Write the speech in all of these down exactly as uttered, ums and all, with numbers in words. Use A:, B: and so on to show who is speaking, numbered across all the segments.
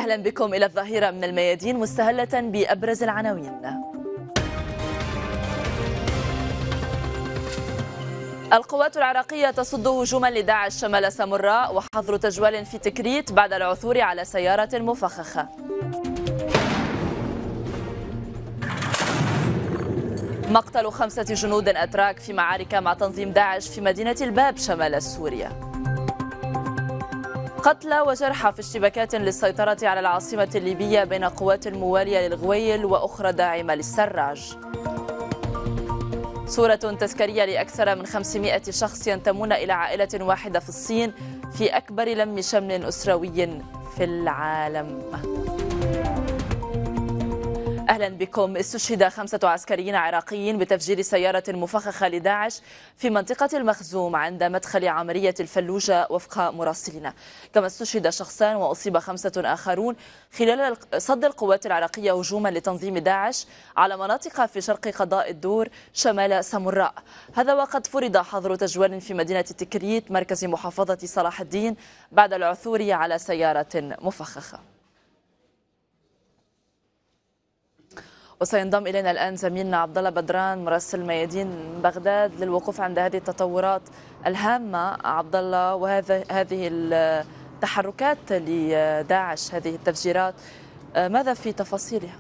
A: أهلا بكم إلى الظهيرة من الميادين مستهلة بأبرز العناوين. القوات العراقية تصد هجوما لداعش شمال سامراء وحظر تجوال في تكريت بعد العثور على سيارة مفخخة. مقتل خمسة جنود أتراك في معارك مع تنظيم داعش في مدينة الباب شمال سوريا. قتلى وجرحى في اشتباكات للسيطرة على العاصمة الليبية بين قوات موالية للغويل وأخرى داعمة للسراج. صورة تذكارية لأكثر من خمسمائة شخص ينتمون إلى عائلة واحدة في الصين في أكبر لم شمل أسروي في العالم. أهلا بكم. استشهد خمسة عسكريين عراقيين بتفجير سيارة مفخخة لداعش في منطقة المخزوم عند مدخل عملية الفلوجة وفق مراسلنا، كما استشهد شخصان وأصيب خمسة آخرون خلال صد القوات العراقية هجوما لتنظيم داعش على مناطق في شرق قضاء الدور شمال سامراء. هذا وقد فرض حظر تجوال في مدينة تكريت مركز محافظة صلاح الدين بعد العثور على سيارة مفخخة. وسينضم إلينا الآن زميلنا عبد الله بدران مراسل ميادين بغداد للوقوف عند هذه التطورات الهامة. عبد الله، وهذا هذه التحركات لداعش، هذه التفجيرات، ماذا في تفاصيلها؟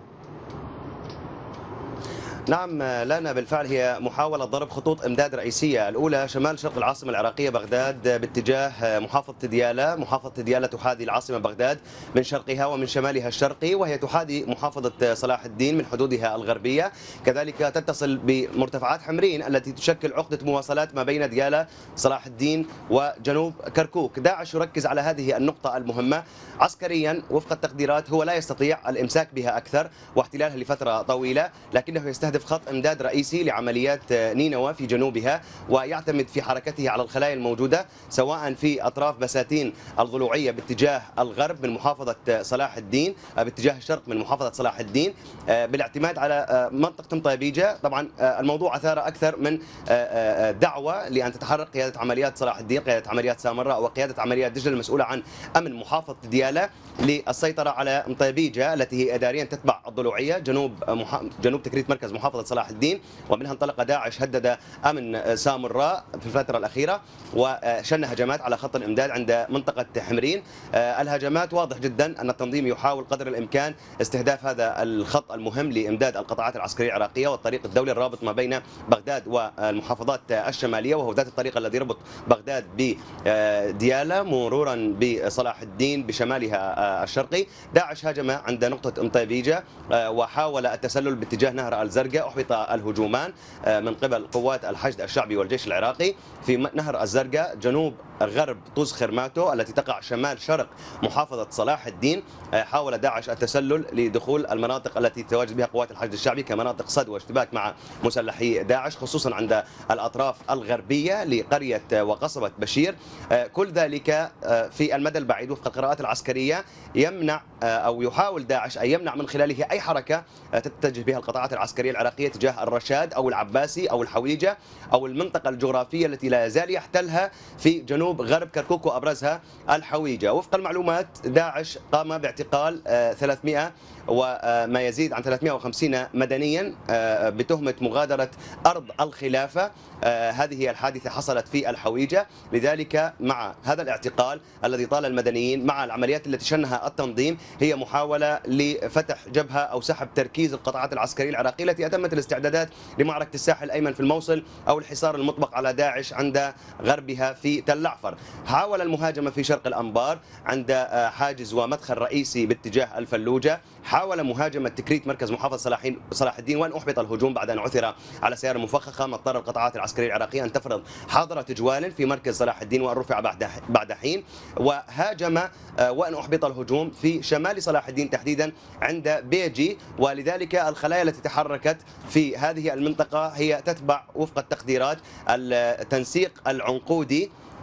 B: نعم لنا بالفعل هي محاولة ضرب خطوط إمداد رئيسية، الأولى شمال شرق العاصمة العراقية بغداد باتجاه محافظة ديالى. محافظة ديالى تحاذي العاصمة بغداد من شرقها ومن شمالها الشرقي، وهي تحاذي محافظة صلاح الدين من حدودها الغربية. كذلك تتصل بمرتفعات حمرين التي تشكل عقدة مواصلات ما بين ديالى صلاح الدين وجنوب كركوك. داعش يركز على هذه النقطة المهمة عسكريا وفق التقديرات، هو لا يستطيع الإمساك بها أكثر واحتلالها لفترة طويلة، لكنه يستهدف خط امداد رئيسي لعمليات نينوى في جنوبها، ويعتمد في حركته على الخلايا الموجوده سواء في اطراف بساتين الضلوعيه باتجاه الغرب من محافظه صلاح الدين، باتجاه الشرق من محافظه صلاح الدين، بالاعتماد على منطقه مطيبيجه. طبعا الموضوع اثار اكثر من دعوه لان تتحرك قياده عمليات صلاح الدين، قياده عمليات سامراء، وقياده عمليات دجله المسؤوله عن امن محافظه ديالى للسيطره على مطيبيجه التي هي اداريا تتبع الضلوعيه جنوب محا... جنوب تكريت مركز محافظه صلاح الدين، ومنها انطلق داعش هدد امن سامراء في الفتره الاخيره وشن هجمات على خط الامداد عند منطقه حمرين. الهجمات واضح جدا ان التنظيم يحاول قدر الامكان استهداف هذا الخط المهم لامداد القطاعات العسكريه العراقيه والطريق الدولي الرابط ما بين بغداد والمحافظات الشماليه، وهو ذات الطريق الذي يربط بغداد بديالى مرورا بصلاح الدين بشمالها الشرقي. داعش هاجم عند نقطه مطيبيجه وحاول التسلل باتجاه نهر الزرقاء. احبط الهجومان من قبل قوات الحشد الشعبي والجيش العراقي في نهر الزرقاء جنوب غرب طوز خرماتو التي تقع شمال شرق محافظة صلاح الدين. حاول داعش التسلل لدخول المناطق التي تتواجد بها قوات الحشد الشعبي كمناطق صد واشتباك مع مسلحي داعش، خصوصا عند الأطراف الغربية لقرية وقصبة بشير. كل ذلك في المدى البعيد وفق القراءات العسكرية يمنع أو يحاول داعش أن يمنع من خلاله أي حركة تتجه بها القطاعات العسكرية العراقية تجاه الرشاد أو العباسي أو الحويجة أو المنطقة الجغرافية التي لا يزال يحتلها في جنوب غرب كركوك وأبرزها الحويجة. وفق المعلومات داعش قام باعتقال ثلاثمائة وما يزيد عن ثلاثمائة وخمسين مدنيا بتهمة مغادرة أرض الخلافة. هذه هي الحادثة حصلت في الحويجة. لذلك مع هذا الاعتقال الذي طال المدنيين مع العمليات التي شنها التنظيم هي محاولة لفتح جبهة أو سحب تركيز القطاعات العسكرية العراقية التي أتمت الاستعدادات لمعركة الساحل الأيمن في الموصل أو الحصار المطبق على داعش عند غربها في تل أعفر. حاول المهاجمة في شرق الأنبار عند حاجز ومدخل رئيسي باتجاه الفلوجة. حاول مهاجمة تكريت مركز محافظة صلاح الدين وأن أحبط الهجوم بعد أن عثر على سيارة مفخخة، ما اضطر القطاعات العسكرية العراقية أن تفرض حظر تجوال في مركز صلاح الدين وأن رفع بعد حين، وهاجم وأن أحبط الهجوم في شمال صلاح الدين تحديدا عند بيجي. ولذلك الخلايا التي تحركت في هذه المنطقة هي تتبع وفق التقديرات التنسيق العنقودي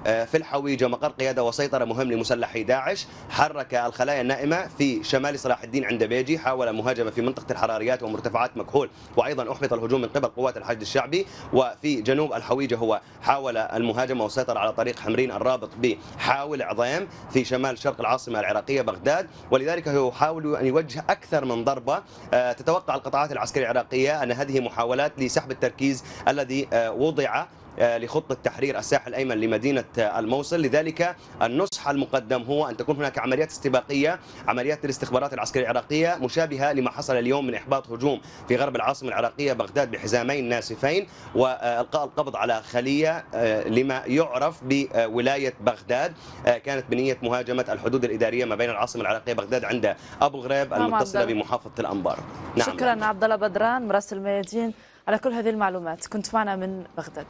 B: في الحويجة مقر قيادة وسيطرة مهم لمسلحي داعش. حرك الخلايا النائمة في شمال صلاح الدين عند بيجي، حاول مهاجمة في منطقة الحراريات ومرتفعات مكحول، وأيضا أحبط الهجوم من قبل قوات الحشد الشعبي. وفي جنوب الحويجة هو حاول المهاجمة وسيطر على طريق حمرين الرابط بحاول عظيم في شمال شرق العاصمة العراقية بغداد، ولذلك هو يحاول أن يوجه أكثر من ضربة. تتوقع القطاعات العسكرية العراقية أن هذه محاولات لسحب التركيز الذي وضع لخطة تحرير الساحل الأيمن لمدينة الموصل. لذلك النصح المقدم هو أن تكون هناك عمليات استباقية، عمليات الاستخبارات العسكرية العراقية مشابهة لما حصل اليوم من إحباط هجوم في غرب العاصمة العراقية بغداد بحزامين ناسفين وإلقاء القبض على خلية لما يعرف بولاية بغداد كانت بنية مهاجمة الحدود الإدارية ما بين العاصمة العراقية بغداد عند أبو غريب المتصلة بمحافظة الأنبار.
A: نعم. شكرا عبد الله بدران مراسل الميادين على كل هذه المعلومات، كنت معنا من بغداد.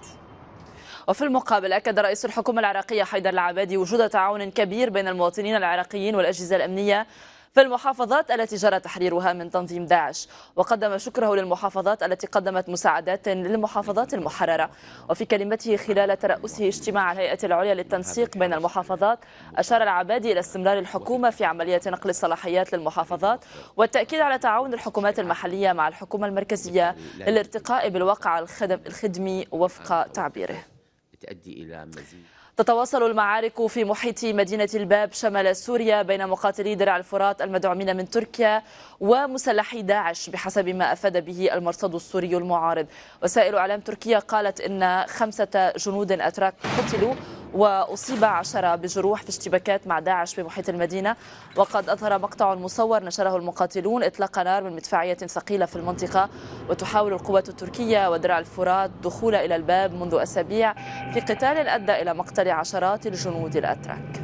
A: وفي المقابل أكد رئيس الحكومة العراقية حيدر العبادي وجود تعاون كبير بين المواطنين العراقيين والأجهزة الأمنية في المحافظات التي جرى تحريرها من تنظيم داعش، وقدم شكره للمحافظات التي قدمت مساعدات للمحافظات المحررة. وفي كلمته خلال ترأسه اجتماع الهيئة العليا للتنسيق بين المحافظات، أشار العبادي إلى استمرار الحكومة في عملية نقل الصلاحيات للمحافظات والتأكيد على تعاون الحكومات المحلية مع الحكومة المركزية للارتقاء بالواقع الخدمي وفق تعبيره.
C: تؤدي إلى مزيد.
A: تتواصل المعارك في محيط مدينة الباب شمال سوريا بين مقاتلي درع الفرات المدعومين من تركيا ومسلحي داعش بحسب ما أفاد به المرصد السوري المعارض. وسائل إعلام تركيا قالت إن خمسة جنود أتراك قتلوا وأصيب عشرة بجروح في اشتباكات مع داعش بمحيط المدينة. وقد أظهر مقطع مصور نشره المقاتلون إطلاق نار من مدفعية ثقيلة في المنطقة. وتحاول القوات التركية ودرع الفرات دخول إلى الباب منذ أسابيع في قتال أدى إلى مقتل عشرات الجنود الأتراك.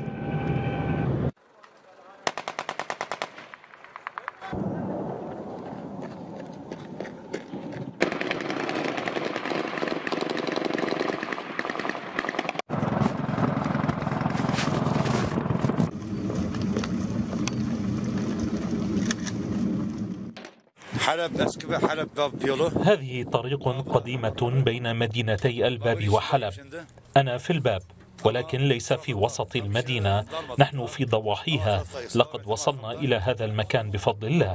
D: حلب أسكبة حلب باب بيولو.
E: هذه طريق قديمة بين مدينتي الباب وحلب. أنا في الباب ولكن ليس في وسط المدينة، نحن في ضواحيها. لقد وصلنا إلى هذا المكان بفضل الله.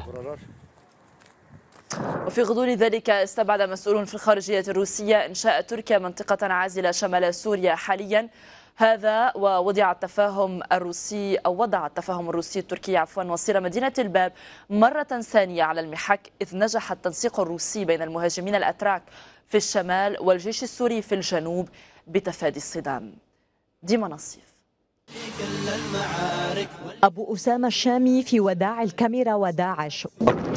A: وفي غضون ذلك استبعد مسؤول في الخارجية الروسية إنشاء تركيا منطقة عازلة شمال سوريا حاليا. هذا ووضع التفاهم الروسي أو وضع التفاهم الروسي التركي عفوا وصير مدينة الباب مرة ثانية على المحك، إذ نجح التنسيق الروسي بين المهاجمين الأتراك في الشمال والجيش السوري في الجنوب بتفادي الصدام. ديما نصيف.
F: أبو أسامة الشامي في وداع الكاميرا وداعش،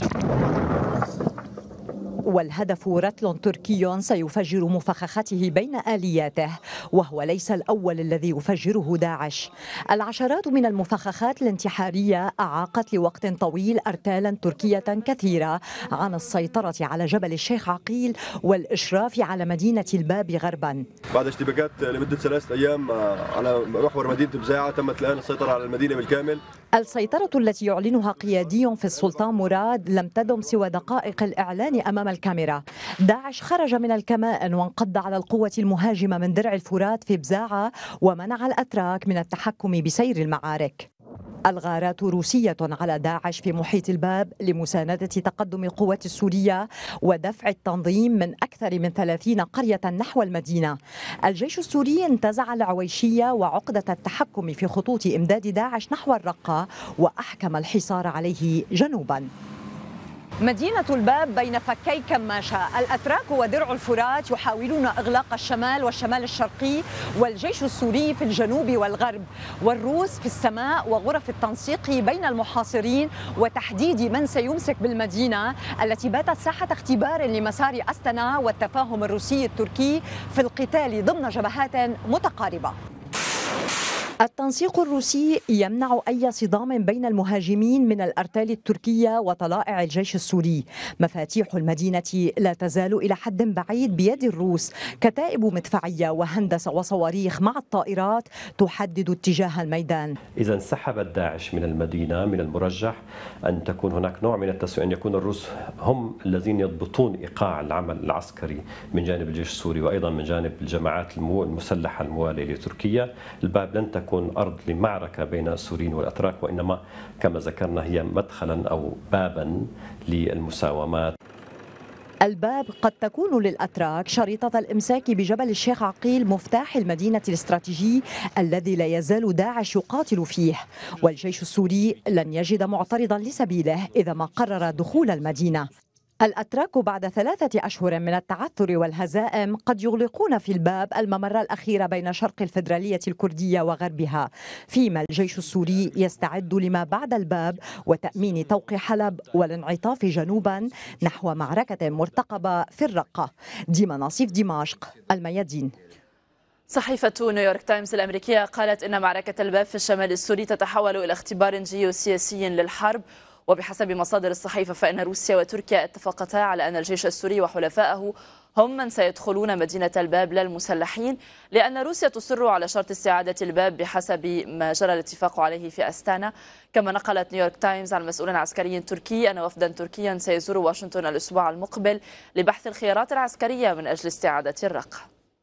F: والهدف رتل تركي سيفجر مفخخته بين آلياته، وهو ليس الأول الذي يفجره داعش. العشرات من المفخخات الانتحارية أعاقت لوقت طويل أرتالا تركية كثيرة عن السيطرة على جبل الشيخ عقيل والإشراف على مدينة الباب غربا.
G: بعد اشتباكات لمدة ثلاثة أيام على محور مدينة بزاعة تمت الآن السيطرة على المدينة بالكامل.
F: السيطرة التي يعلنها قيادي في السلطان مراد لم تدم سوى دقائق الإعلان أمام الكاميرا. داعش خرج من الكمائن وانقض على القوة المهاجمة من درع الفرات في بزاعة ومنع الأتراك من التحكم بسير المعارك. الغارات روسية على داعش في محيط الباب لمساندة تقدم القوات السورية ودفع التنظيم من أكثر من ثلاثين قرية نحو المدينة. الجيش السوري انتزع العويشية وعقدة التحكم في خطوط إمداد داعش نحو الرقة وأحكم الحصار عليه جنوبا. مدينة الباب بين فكي كماشة، الأتراك ودرع الفرات يحاولون إغلاق الشمال والشمال الشرقي والجيش السوري في الجنوب والغرب، والروس في السماء وغرف التنسيق بين المحاصرين وتحديد من سيمسك بالمدينة التي باتت ساحة اختبار لمسار أستنا والتفاهم الروسي التركي في القتال ضمن جبهات متقاربة. التنسيق الروسي يمنع أي صدام بين المهاجمين من الأرتال التركية وطلائع الجيش السوري. مفاتيح المدينة لا تزال إلى حد بعيد بيد الروس، كتائب مدفعية وهندسة وصواريخ مع الطائرات تحدد اتجاه الميدان.
H: إذا انسحبت داعش من المدينة من المرجح أن تكون هناك نوع من التسوية، أن يكون الروس هم الذين يضبطون إيقاع العمل العسكري من جانب الجيش السوري وأيضا من جانب الجماعات المسلحة الموالية لتركيا. الباب لن تكون أرض لمعركة بين السوريين والأتراك، وإنما كما ذكرنا هي مدخلا أو بابا للمساومات.
F: الباب قد تكون للأتراك شريطة الإمساك بجبل الشيخ عقيل، مفتاح المدينة الاستراتيجي الذي لا يزال داعش يقاتل فيه، والجيش السوري لن يجد معترضا لسبيله إذا ما قرر دخول المدينة. الأتراك بعد ثلاثة أشهر من التعثر والهزائم قد يغلقون في الباب الممر الأخير بين شرق الفيدرالية الكردية وغربها، فيما الجيش السوري يستعد لما بعد الباب وتأمين طوق حلب والانعطاف جنوبا نحو معركة مرتقبة في الرقة. ديما نصيف، دمشق، الميادين.
A: صحيفة نيويورك تايمز الأمريكية قالت إن معركة الباب في الشمال السوري تتحول إلى اختبار جيوسياسي للحرب، وبحسب مصادر الصحيفة فإن روسيا وتركيا اتفقتا على أن الجيش السوري وحلفائه هم من سيدخلون مدينة الباب لا المسلحين، لأن روسيا تصر على شرط استعادة الباب بحسب ما جرى الاتفاق عليه في أستانا. كما نقلت نيويورك تايمز عن مسؤول عسكري تركي أن وفدا تركيا سيزور واشنطن الأسبوع المقبل لبحث الخيارات العسكرية من أجل استعادة الرقة.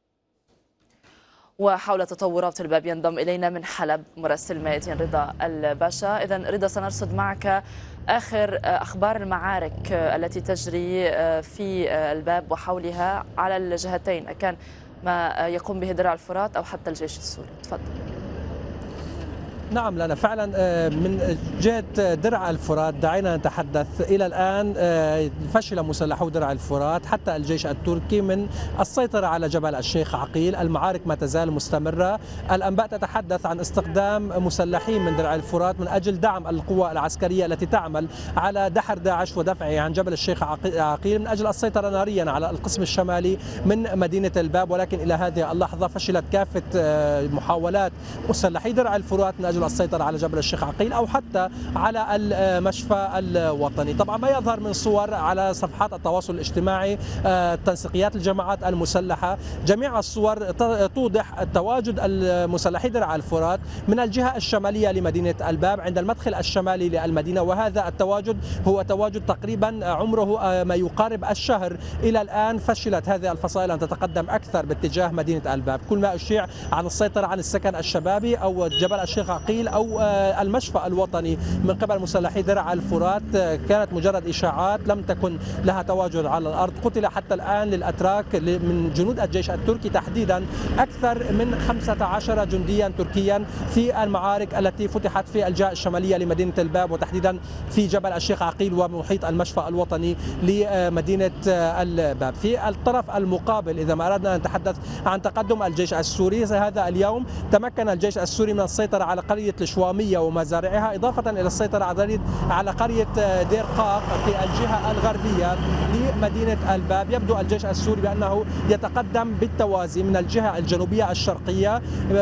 A: وحول تطورات الباب ينضم إلينا من حلب مراسل ميادين رضا الباشا. إذن رضا، سنرصد معك آخر أخبار المعارك التي تجري في الباب وحولها على الجهتين، كان ما يقوم به درع الفرات أو حتى الجيش السوري. تفضل.
I: نعم لنا فعلا من جهة درع الفرات دعينا نتحدث. إلى الآن فشل مسلحو درع الفرات حتى الجيش التركي من السيطرة على جبل الشيخ عقيل. المعارك ما تزال مستمرة. الأنباء تتحدث عن استخدام مسلحين من درع الفرات من أجل دعم القوى العسكرية التي تعمل على دحر داعش ودفعه عن جبل الشيخ عقيل من أجل السيطرة ناريا على القسم الشمالي من مدينة الباب. ولكن إلى هذه اللحظة فشلت كافة محاولات مسلحي درع الفرات من أجل السيطرة على جبل الشيخ عقيل أو حتى على المشفى الوطني. طبعا ما يظهر من صور على صفحات التواصل الاجتماعي تنسيقيات الجماعات المسلحة، جميع الصور توضح تواجد المسلحي درع الفرات من الجهة الشمالية لمدينة الباب عند المدخل الشمالي للمدينة، وهذا التواجد هو تواجد تقريبا عمره ما يقارب الشهر. إلى الآن فشلت هذه الفصائل أن تتقدم أكثر باتجاه مدينة الباب، كل ما أشيع عن السيطرة عن السكن الشبابي أو جبل الشيخ عقيل أو المشفى الوطني من قبل مسلحي درع الفرات كانت مجرد إشاعات لم تكن لها تواجد على الأرض. قتل حتى الآن للأتراك من جنود الجيش التركي تحديدا أكثر من خمسة عشر جنديا تركيا في المعارك التي فتحت في الجهة الشمالية لمدينة الباب وتحديدا في جبل الشيخ عقيل ومحيط المشفى الوطني لمدينة الباب. في الطرف المقابل إذا ما أردنا أن نتحدث عن تقدم الجيش السوري، هذا اليوم تمكن الجيش السوري من السيطرة على قرية الشوامية ومزارعها، إضافة إلى السيطرة على قرية دير قاق في الجهة الغربية لمدينة الباب. يبدو الجيش السوري بأنه يتقدم بالتوازي من الجهة الجنوبية الشرقية،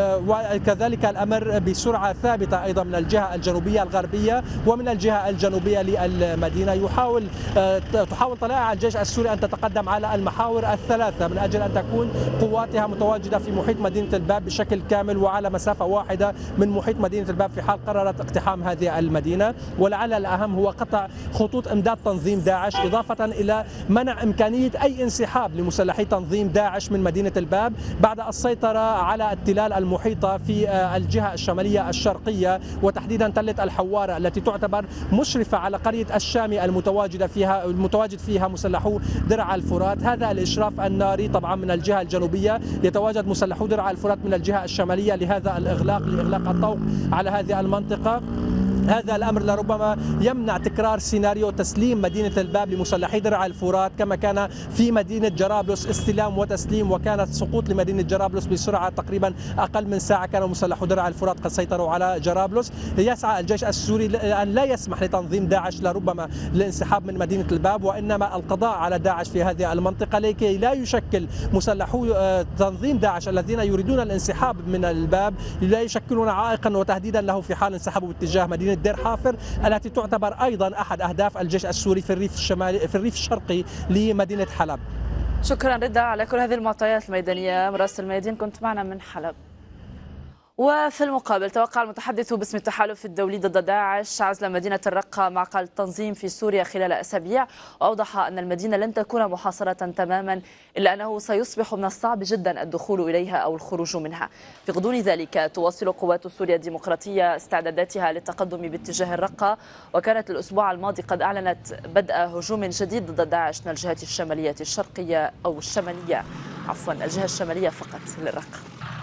I: وكذلك الأمر بسرعة ثابتة أيضا من الجهة الجنوبية الغربية ومن الجهة الجنوبية للمدينة. يحاول تحاول طلائع الجيش السوري أن تتقدم على المحاور الثلاثة من أجل أن تكون قواتها متواجدة في محيط مدينة الباب بشكل كامل وعلى مسافة واحدة من محيط مدينة الباب في حال قررت اقتحام هذه المدينة. ولعل الأهم هو قطع خطوط إمداد تنظيم داعش، إضافة إلى منع إمكانية أي انسحاب لمسلحي تنظيم داعش من مدينة الباب بعد السيطرة على التلال المحيطة في الجهة الشمالية الشرقية وتحديدا تلة الحوارة التي تعتبر مشرفة على قرية الشامي المتواجدة فيها المتواجد فيها مسلحو درع الفرات. هذا الإشراف الناري طبعا من الجهة الجنوبية، يتواجد مسلحو درع الفرات من الجهة الشمالية لهذا الإغلاق لإغلاق الطوق على هذه المنطقة. هذا الأمر لربما يمنع تكرار سيناريو تسليم مدينة الباب لمسلحي درع الفرات كما كان في مدينة جرابلس، استلام وتسليم، وكانت سقوط لمدينة جرابلس بسرعة تقريبا أقل من ساعة. كانوا مسلحو درع الفرات قد سيطروا على جرابلس. يسعى الجيش السوري أن لا يسمح لتنظيم داعش لربما الانسحاب من مدينة الباب، وإنما القضاء على داعش في هذه المنطقة لكي لا يشكل مسلحو تنظيم داعش الذين يريدون الانسحاب من الباب لا يشكلون عائقا وتهديدا له في حال انسحبوا باتجاه مدينة دير حافر التي تعتبر أيضا أحد أهداف الجيش السوري في الريف الشمالي في الريف الشرقي لمدينة حلب.
A: شكرا رضا على كل هذه المعطيات الميدانية. مراسل الميادين كنت معنا من حلب. وفي المقابل توقع المتحدث باسم التحالف الدولي ضد داعش عزل مدينة الرقة معقل التنظيم في سوريا خلال أسابيع، وأوضح أن المدينة لن تكون محاصرة تماما إلا أنه سيصبح من الصعب جدا الدخول إليها أو الخروج منها. في غضون ذلك تواصل قوات سوريا الديمقراطية استعداداتها للتقدم باتجاه الرقة، وكانت الأسبوع الماضي قد أعلنت بدء هجوم جديد ضد داعش من الجهة الشمالية الشرقية أو الشمالية عفوا الجهة الشمالية فقط للرقة.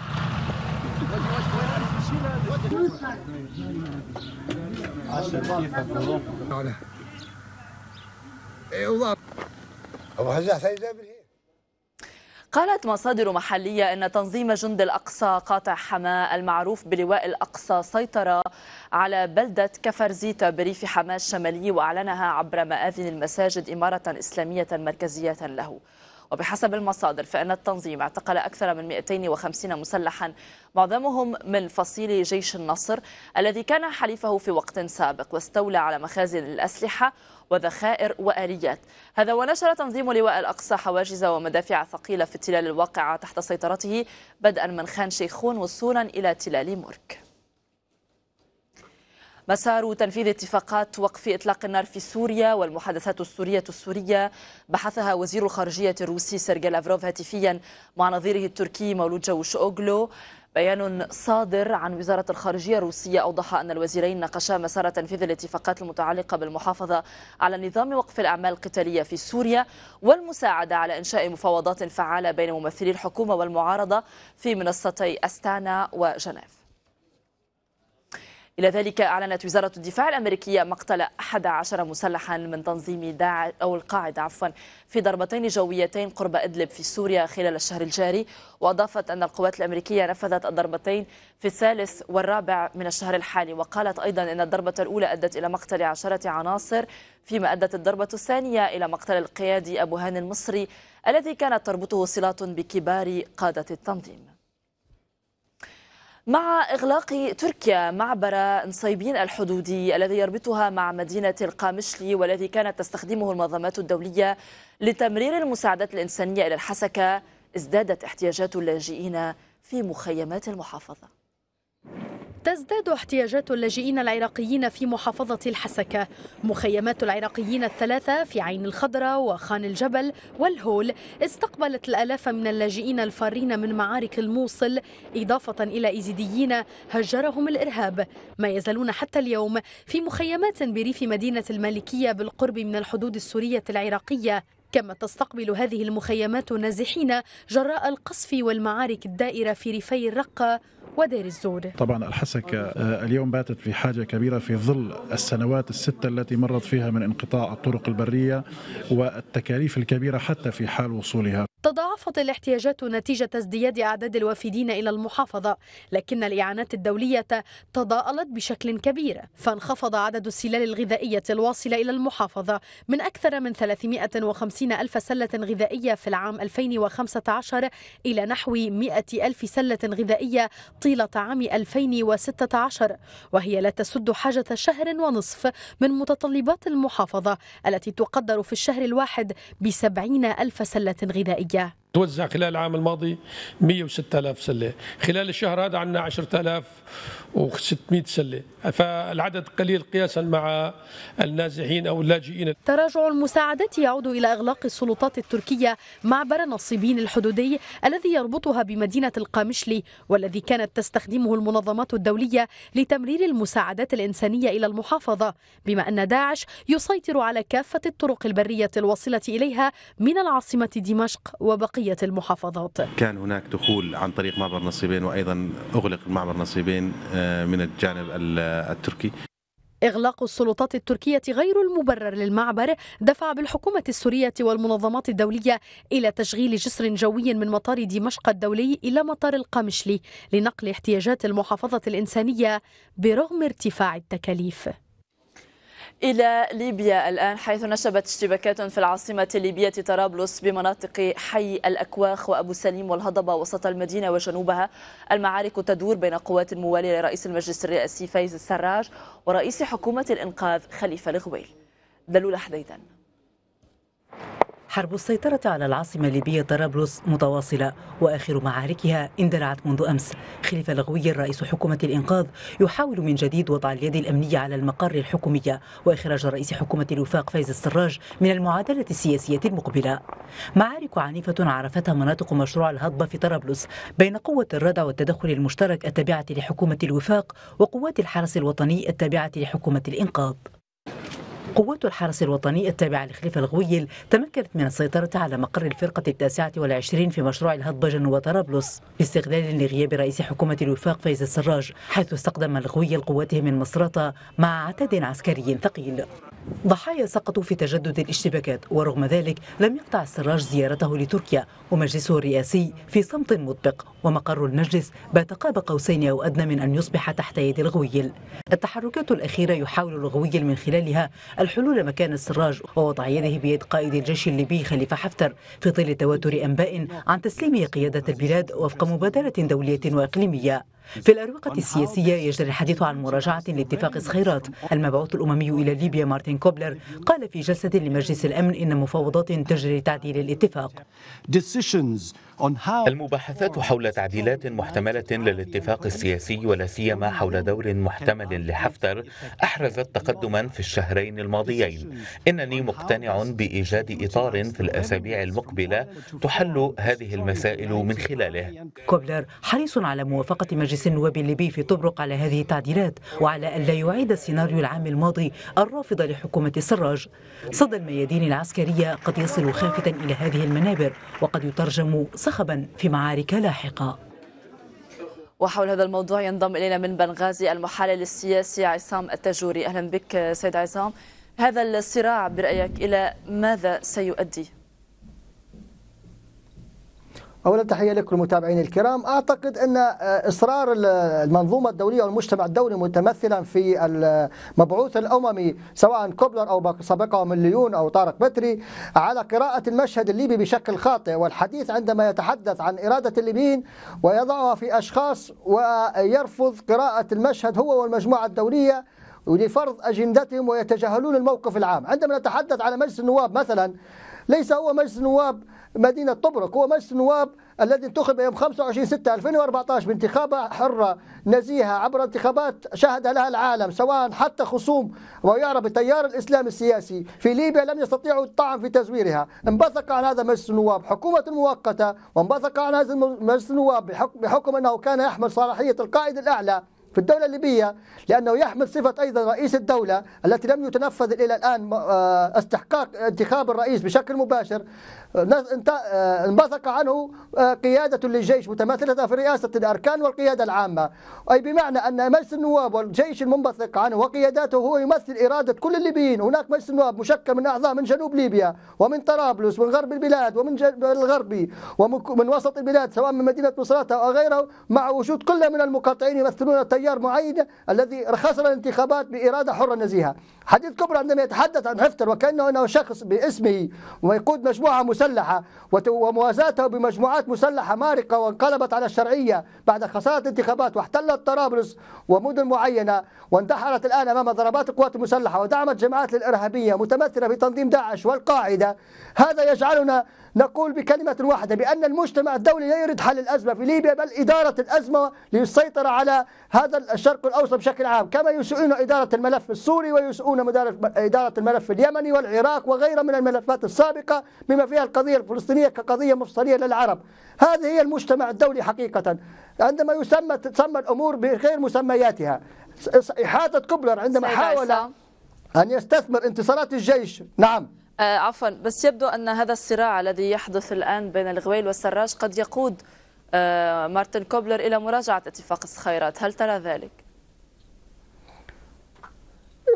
A: قالت مصادر محلية أن تنظيم جند الأقصى قاطع حماة المعروف بلواء الأقصى سيطر على بلدة كفر زيتا بريف حماة الشمالي، وأعلنها عبر مآذن المساجد إمارة إسلامية مركزية له. وبحسب المصادر فإن التنظيم اعتقل أكثر من مئتين وخمسين مسلحا معظمهم من فصيل جيش النصر الذي كان حليفه في وقت سابق، واستولى على مخازن الأسلحة وذخائر وآليات. هذا ونشر تنظيم لواء الأقصى حواجز ومدافع ثقيلة في التلال الواقعة تحت سيطرته بدءا من خان شيخون وصولا إلى تلال مورك. مسار تنفيذ اتفاقات وقف إطلاق النار في سوريا والمحادثات السورية السورية بحثها وزير الخارجية الروسي سيرجي لافروف هاتفيا مع نظيره التركي مولود جاوشوغلو. بيان صادر عن وزارة الخارجية الروسية أوضح أن الوزيرين ناقشا مسار تنفيذ الاتفاقات المتعلقة بالمحافظة على نظام وقف الأعمال القتالية في سوريا والمساعدة على إنشاء مفاوضات فعالة بين ممثلي الحكومة والمعارضة في منصتي أستانا وجنيف. إلى ذلك أعلنت وزارة الدفاع الأمريكية مقتل أحد عشر مسلحا من تنظيم داعش أو القاعدة عفوا في ضربتين جويتين قرب إدلب في سوريا خلال الشهر الجاري، وأضافت أن القوات الأمريكية نفذت الضربتين في الثالث والرابع من الشهر الحالي. وقالت أيضا أن الضربة الأولى أدت إلى مقتل عشرة عناصر، فيما أدت الضربة الثانية إلى مقتل القيادي أبو هاني المصري الذي كانت تربطه صلات بكبار قادة التنظيم. مع إغلاق تركيا معبر نصيبين الحدودي الذي يربطها مع مدينة القامشلي والذي كانت تستخدمه المنظمات الدولية لتمرير المساعدات الإنسانية إلى الحسكة، ازدادت احتياجات اللاجئين في مخيمات المحافظة.
J: تزداد احتياجات اللاجئين العراقيين في محافظة الحسكة. مخيمات العراقيين الثلاثة في عين الخضراء وخان الجبل والهول استقبلت الآلاف من اللاجئين الفارين من معارك الموصل، إضافة إلى إيزيديين هجرهم الإرهاب، ما يزالون حتى اليوم في مخيمات بريف مدينة المالكية بالقرب من الحدود السورية العراقية. كما تستقبل هذه المخيمات نازحين جراء القصف والمعارك الدائرة في ريفي الرقة ودير الزور.
K: طبعا الحسكة اليوم باتت في حاجة كبيرة في ظل السنوات الستة التي مرت فيها من انقطاع الطرق البرية والتكاليف الكبيرة حتى في حال وصولها.
J: تضاعفت الاحتياجات نتيجة ازدياد أعداد الوافدين إلى المحافظة، لكن الإعانات الدولية تضاءلت بشكل كبير، فانخفض عدد السلال الغذائية الواصلة إلى المحافظة من أكثر من ثلاثمئة وخمسين ألف سلة غذائية في العام ألفين وخمسة عشر إلى نحو مئة ألف سلة غذائية طيلة عام ألفين وستة عشر، وهي لا تسد حاجة شهر ونصف من متطلبات المحافظة التي تقدر في الشهر الواحد بسبعين ألف سلة غذائية.
L: توزع خلال العام الماضي مئة وستة آلاف سلة، خلال الشهر هذا عندنا عشرة آلاف وستمئة سلة، فالعدد قليل قياسا مع النازحين أو اللاجئين.
J: تراجع المساعدات يعود إلى إغلاق السلطات التركية معبر نصيبين الحدودي الذي يربطها بمدينة القامشلي، والذي كانت تستخدمه المنظمات الدولية لتمرير المساعدات الإنسانية إلى المحافظة، بما أن داعش يسيطر على كافة الطرق البرية الواصلة إليها من العاصمة دمشق وبقية المحافظات.
M: كان هناك دخول عن طريق معبر نصيبين، وأيضا أغلق معبر نصيبين من الجانب التركي.
J: إغلاق السلطات التركية غير المبرر للمعبر دفع بالحكومة السورية والمنظمات الدولية إلى تشغيل جسر جوي من مطار دمشق الدولي إلى مطار القامشلي لنقل احتياجات المحافظة الإنسانية برغم ارتفاع التكاليف.
A: إلى ليبيا الآن، حيث نشبت اشتباكات في العاصمة الليبية طرابلس بمناطق حي الأكواخ وأبو سليم والهضبة وسط المدينة وجنوبها. المعارك تدور بين قوات موالية لرئيس المجلس الرئاسي فايز السراج ورئيس حكومة الإنقاذ خليفة الغويل. دلولة حديدان.
N: حرب السيطرة على العاصمة الليبية طرابلس متواصلة، وآخر معاركها اندلعت منذ أمس. خليفة الغويل رئيس حكومة الإنقاذ يحاول من جديد وضع اليد الأمنية على المقر الحكومية وإخراج رئيس حكومة الوفاق فايز السراج من المعادلة السياسية المقبلة. معارك عنيفة عرفتها مناطق مشروع الهضبة في طرابلس بين قوة الردع والتدخل المشترك التابعة لحكومة الوفاق وقوات الحرس الوطني التابعة لحكومة الإنقاذ. قوات الحرس الوطني التابعة لخليفة الغويل تمكنت من السيطرة على مقر الفرقة التاسعة والعشرين في مشروع الهضبة جنوب طرابلس باستغلال لغياب رئيس حكومة الوفاق فايز السراج، حيث استخدم الغويل قواته من مصراتة مع عتاد عسكري ثقيل. ضحايا سقطوا في تجدد الاشتباكات، ورغم ذلك لم يقطع السراج زيارته لتركيا ومجلسه الرئاسي في صمت مطبق، ومقر المجلس بات قاب قوسين أو أدنى من أن يصبح تحت يد الغويل. التحركات الأخيرة يحاول الغويل من خلالها الحلول مكان السراج ووضع يده بيد قائد الجيش الليبي خليفة حفتر في ظل تواتر أنباء عن تسليمه قيادة البلاد وفق مبادرة دولية وإقليمية. في الأروقة السياسية يجري الحديث عن مراجعة لاتفاق صخيرات. المبعوث الأممي إلى ليبيا مارتن كوبلر قال في جلسة لمجلس الأمن إن مفاوضات تجري لتعديل الاتفاق.
E: المباحثات حول تعديلات محتملة للاتفاق السياسي ولا سيما حول دور محتمل لحفتر أحرزت تقدما في الشهرين الماضيين. إنني مقتنع بإيجاد إطار في الأسابيع المقبلة تحل هذه المسائل من خلاله.
N: كوبلر حريص على موافقة مجلس النواب الليبي في طبرق على هذه التعديلات وعلى ألا يعيد السيناريو العام الماضي الرافض لحكومة السراج. صدى الميادين العسكرية قد يصل خافتا إلى هذه المنابر وقد يترجم صخبا في معارك لاحقة.
A: وحول هذا الموضوع ينضم إلينا من بنغازي المحلل السياسي عصام التاجوري. أهلا بك سيد عصام. هذا الصراع برأيك إلى ماذا سيؤدي؟
O: أولا تحية لكم المتابعين الكرام. أعتقد أن إصرار المنظومة الدولية والمجتمع الدولي متمثلا في المبعوث الأممي سواء كوبلر أو سبقه من ليون أو طارق بتري على قراءة المشهد الليبي بشكل خاطئ، والحديث عندما يتحدث عن إرادة الليبيين ويضعها في أشخاص ويرفض قراءة المشهد هو والمجموعة الدولية ولفرض أجندتهم ويتجاهلون الموقف العام. عندما نتحدث على مجلس النواب مثلا، ليس هو مجلس النواب مدينة طبرق، هو مجلس النواب الذي انتخب يوم خمسة وعشرين ستة ألفين وأربعة عشر بانتخابات حرة نزيهة عبر انتخابات شهد لها العالم، سواء حتى خصوم ويعرف التيار الإسلامي السياسي في ليبيا لم يستطيعوا الطعن في تزويرها. انبثق عن هذا مجلس النواب حكومة مؤقتة، وانبثق عن هذا مجلس النواب بحكم, بحكم أنه كان يحمل صلاحية القائد الأعلى في الدولة الليبية، لأنه يحمل صفة أيضا رئيس الدولة التي لم يتنفذ إلى الآن استحقاق انتخاب الرئيس بشكل مباشر. انبثق عنه قيادة للجيش متمثلة في رئاسة الأركان والقيادة العامة، أي بمعنى أن مجلس النواب والجيش المنبثق عنه وقياداته هو يمثل إرادة كل الليبيين. هناك مجلس النواب مشكل من أعضاء من جنوب ليبيا ومن طرابلس ومن غرب البلاد ومن الغربي ومن وسط البلاد سواء من مدينة مصراتة أو غيره، مع وجود كل من المقاطعين يمثلون تيار معين الذي خسر الانتخابات بإرادة حرة نزيهة. حديث كبرى عندما يتحدث عن حفتر وكأنه أنه شخص باسمه ويقود مجموعة مسلحة وموازاته بمجموعات مسلحة مارقة وانقلبت على الشرعية بعد خسارة انتخابات واحتلت طرابلس ومدن معينة واندحرت الآن أمام ضربات القوات المسلحة ودعمت جماعات الإرهابية متمثلة في تنظيم داعش والقاعدة. هذا يجعلنا نقول بكلمة واحدة بأن المجتمع الدولي لا يريد حل الأزمة في ليبيا بل إدارة الأزمة للسيطرة على هذا الشرق الأوسط بشكل عام، كما يسوءون إدارة الملف السوري ويسوءون إدارة الملف اليمني والعراق وغيرها من الملفات السابقة بما فيها القضية الفلسطينية كقضية مفصلية للعرب. هذه هي المجتمع الدولي حقيقة عندما يسمى تسمى الأمور بغير مسمياتها. إحاطة كوبلر عندما حاول أن يستثمر انتصارات الجيش. نعم
A: آه عفوا، بس يبدو أن هذا الصراع الذي يحدث الآن بين الغويل والسراج قد يقود آه مارتن كوبلر إلى مراجعة اتفاق الصخيرات، هل ترى ذلك؟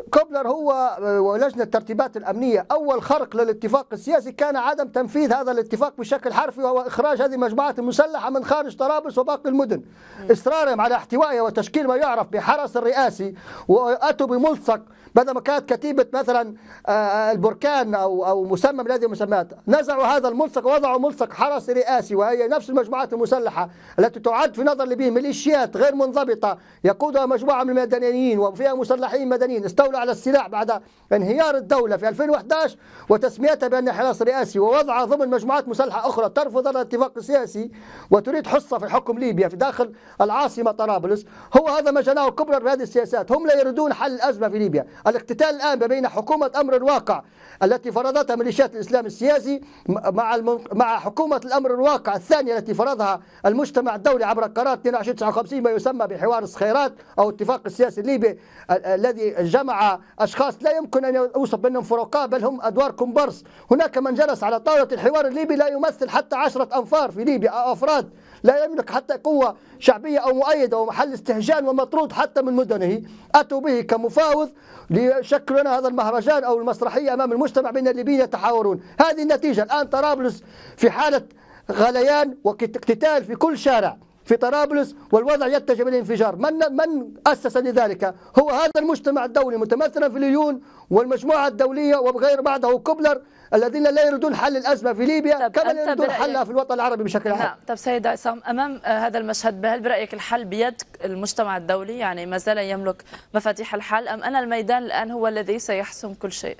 O: كوبلر هو ولجنة الترتيبات الأمنية أول خرق للاتفاق السياسي كان عدم تنفيذ هذا الاتفاق بشكل حرفي، وهو إخراج هذه المجموعات المسلحة من خارج طرابلس وباقي المدن. إصرارهم على احتوائها وتشكيل ما يعرف بحرس الرئاسي، وأتوا بملصق بدل ما كانت كتيبة مثلا البركان أو أو مسمى من هذه المسميات، نزعوا هذا الملصق ووضعوا ملصق حرس رئاسي، وهي نفس المجموعات المسلحة التي تعد في نظر الليبيين ميليشيات غير منضبطة يقودها مجموعة من المدنيين وفيها مسلحين مدنيين استولوا على السلاح بعد انهيار الدولة في ألفين وأحد عشر وتسميتها بأنها حرس رئاسي، ووضعها ضمن مجموعات مسلحة أخرى ترفض الاتفاق السياسي وتريد حصة في حكم ليبيا في داخل العاصمة طرابلس. هو هذا ما جناه كوبلر بهذه السياسات. هم لا يريدون حل الأزمة في ليبيا. الاقتتال الآن بين حكومة أمر الواقع التي فرضتها ميليشيات الإسلام السياسي مع مع حكومة الأمر الواقع الثانية التي فرضها المجتمع الدولي عبر قرار اثنين وعشرين تسعة وخمسين ما يسمى بحوار الصخيرات أو اتفاق السياسي الليبي الذي جمع أشخاص لا يمكن أن يوصف بينهم فروقاء بل هم أدوار كومبارس. هناك من جلس على طاولة الحوار الليبي لا يمثل حتى عشرة أنفار في ليبيا أو أفراد، لا يملك حتى قوة شعبية أو مؤيدة ومحل استهجان ومطرود حتى من مدنه. أتوا به كمفاوض ليشكلوا لنا هذا المهرجان أو المسرحية أمام المجتمع بين الليبيين يتحاورون. هذه النتيجة. الآن طرابلس في حالة غليان واقتتال في كل شارع في طرابلس والوضع يتجه بالانفجار. من من أسس لذلك؟ هو هذا المجتمع الدولي متمثلا في اليون والمجموعة الدولية وبغير بعده كوبلر الذين لا يريدون حل الأزمة في ليبيا كما لا يريدون حلها في الوطن العربي بشكل عام.
A: نعم. طب سيد عصام، أمام هذا المشهد هل برأيك الحل بيد المجتمع الدولي، يعني ما زال يملك مفاتيح الحل، أم أن الميدان الآن هو الذي سيحسم كل شيء؟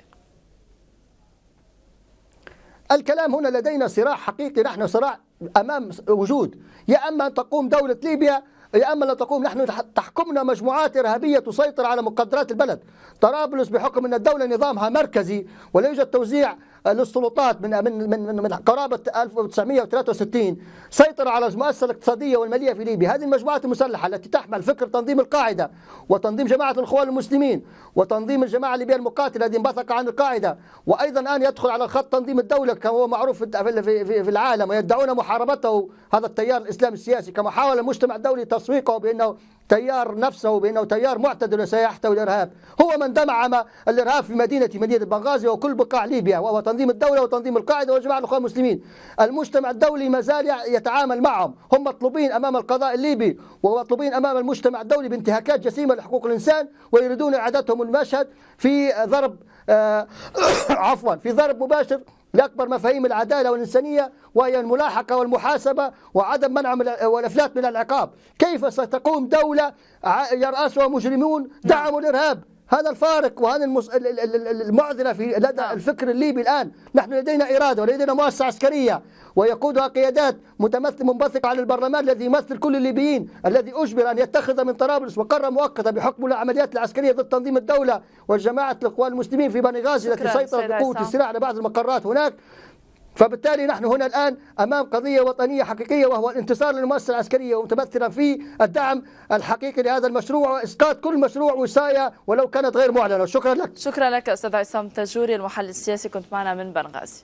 O: الكلام هنا لدينا صراع حقيقي، نحن صراع أمام وجود، يا أما أن تقوم دولة ليبيا يا أما لا تقوم. نحن تحكمنا مجموعات إرهابية تسيطر على مقدرات البلد. طرابلس بحكم أن الدولة نظامها مركزي ولا يوجد توزيع للسلطات من من من, من قرابة ألف وتسعمئة وثلاثة وستين سيطر على المؤسسة الاقتصادية والمالية في ليبيا. هذه المجموعات المسلحة التي تحمل فكر تنظيم القاعدة وتنظيم جماعة الإخوان المسلمين وتنظيم الجماعة الليبية المقاتلة الذي انبثق عن القاعدة، وأيضا الآن يدخل على خط تنظيم الدولة كما هو معروف في, في, في العالم، ويدعون محاربته هذا التيار الإسلامي السياسي كما حاول المجتمع الدولي تسويقه بأنه تيار نفسه بأنه تيار معتدل وسيحتوي الإرهاب. هو من دمع الإرهاب في مدينة مدينة بنغازي وكل بقاع ليبيا، وهو تنظيم الدولة وتنظيم القاعدة وجماعة الإخوان المسلمين. المجتمع الدولي ما زال يتعامل معهم، هم مطلوبين أمام القضاء الليبي ومطلوبين أمام المجتمع الدولي بانتهاكات جسيمة لحقوق الإنسان، ويريدون إعادتهم المشهد في ضرب آه عفوا في ضرب مباشر لأكبر مفاهيم العدالة والإنسانية، وهي الملاحقة والمحاسبة وعدم منع والإفلات من العقاب. كيف ستقوم دولة يرأسها مجرمون دعموا الإرهاب؟ هذا الفارق وهذا المس... المعضلة في لدى الفكر الليبي الآن. نحن لدينا إرادة ولدينا مؤسسة عسكرية ويقودها قيادات متمثل منبثقة عن البرلمان الذي يمثل كل الليبيين، الذي أجبر أن يتخذ من طرابلس وقرة مؤقتة بحكم العمليات العسكرية ضد تنظيم الدولة والجماعة الإخوان المسلمين في بنغازي التي سيطرت بقوة السلاح على بعض المقرات هناك. فبالتالي نحن هنا الآن أمام قضية وطنية حقيقية، وهو الانتصار للمؤسسة العسكرية ومتمثلا في الدعم الحقيقي لهذا المشروع وإسقاط كل مشروع وصاية ولو كانت غير معلنة. شكرا لك.
A: شكرا لك أستاذ عصام تاجوري المحلل السياسي، كنت معنا من بنغازي.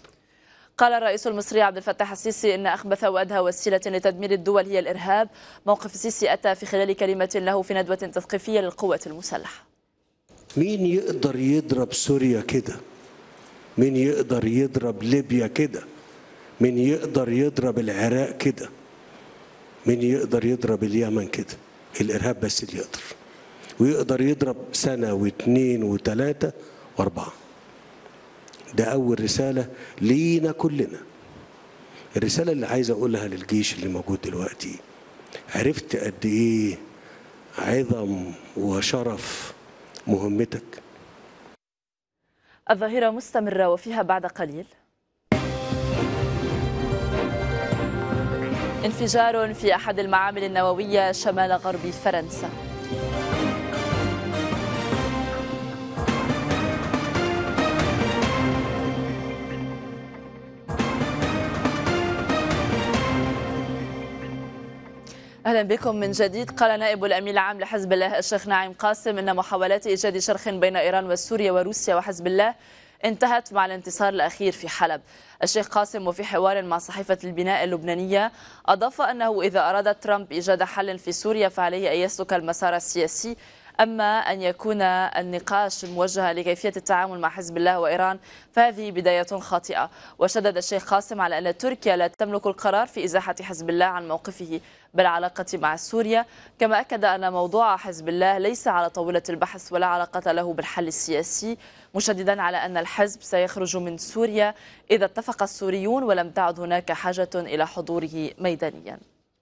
A: قال الرئيس المصري عبد الفتاح السيسي إن أخبث وأدهى وسيلة لتدمير الدول هي الإرهاب. موقف السيسي أتى في خلال كلمة له في ندوة تثقيفية للقوات المسلحة.
P: مين يقدر يضرب سوريا كده؟ مين يقدر يضرب ليبيا كده؟ مين يقدر يضرب العراق كده؟ مين يقدر يضرب اليمن كده؟ الإرهاب بس اللي يقدر، ويقدر يضرب سنة واثنين وثلاثة وأربعة. ده أول رسالة لينا كلنا. الرسالة اللي عايز أقولها للجيش اللي موجود دلوقتي، عرفت قد إيه عظم وشرف مهمتك؟
A: الظاهرة مستمرة وفيها بعد قليل انفجار في أحد المعامل النووية شمال غرب فرنسا. أهلا بكم من جديد. قال نائب الأمين العام لحزب الله الشيخ ناعم قاسم إن محاولات إيجاد شرخ بين إيران وسوريا وروسيا وحزب الله انتهت مع الانتصار الأخير في حلب. الشيخ قاسم وفي حوار مع صحيفة البناء اللبنانية أضاف أنه إذا أراد ترامب إيجاد حل في سوريا فعليه أن يسلك المسار السياسي أما أن يكون النقاش موجها لكيفية التعامل مع حزب الله وإيران فهذه بداية خاطئة. وشدد الشيخ قاسم على أن تركيا لا تملك القرار في إزاحة حزب الله عن موقفه بالعلاقة مع سوريا، كما أكد أن موضوع حزب الله ليس على طاولة البحث ولا علاقة له بالحل السياسي، مشددا على أن الحزب سيخرج من سوريا إذا اتفق السوريون ولم تعد هناك حاجة إلى حضوره ميدانيا.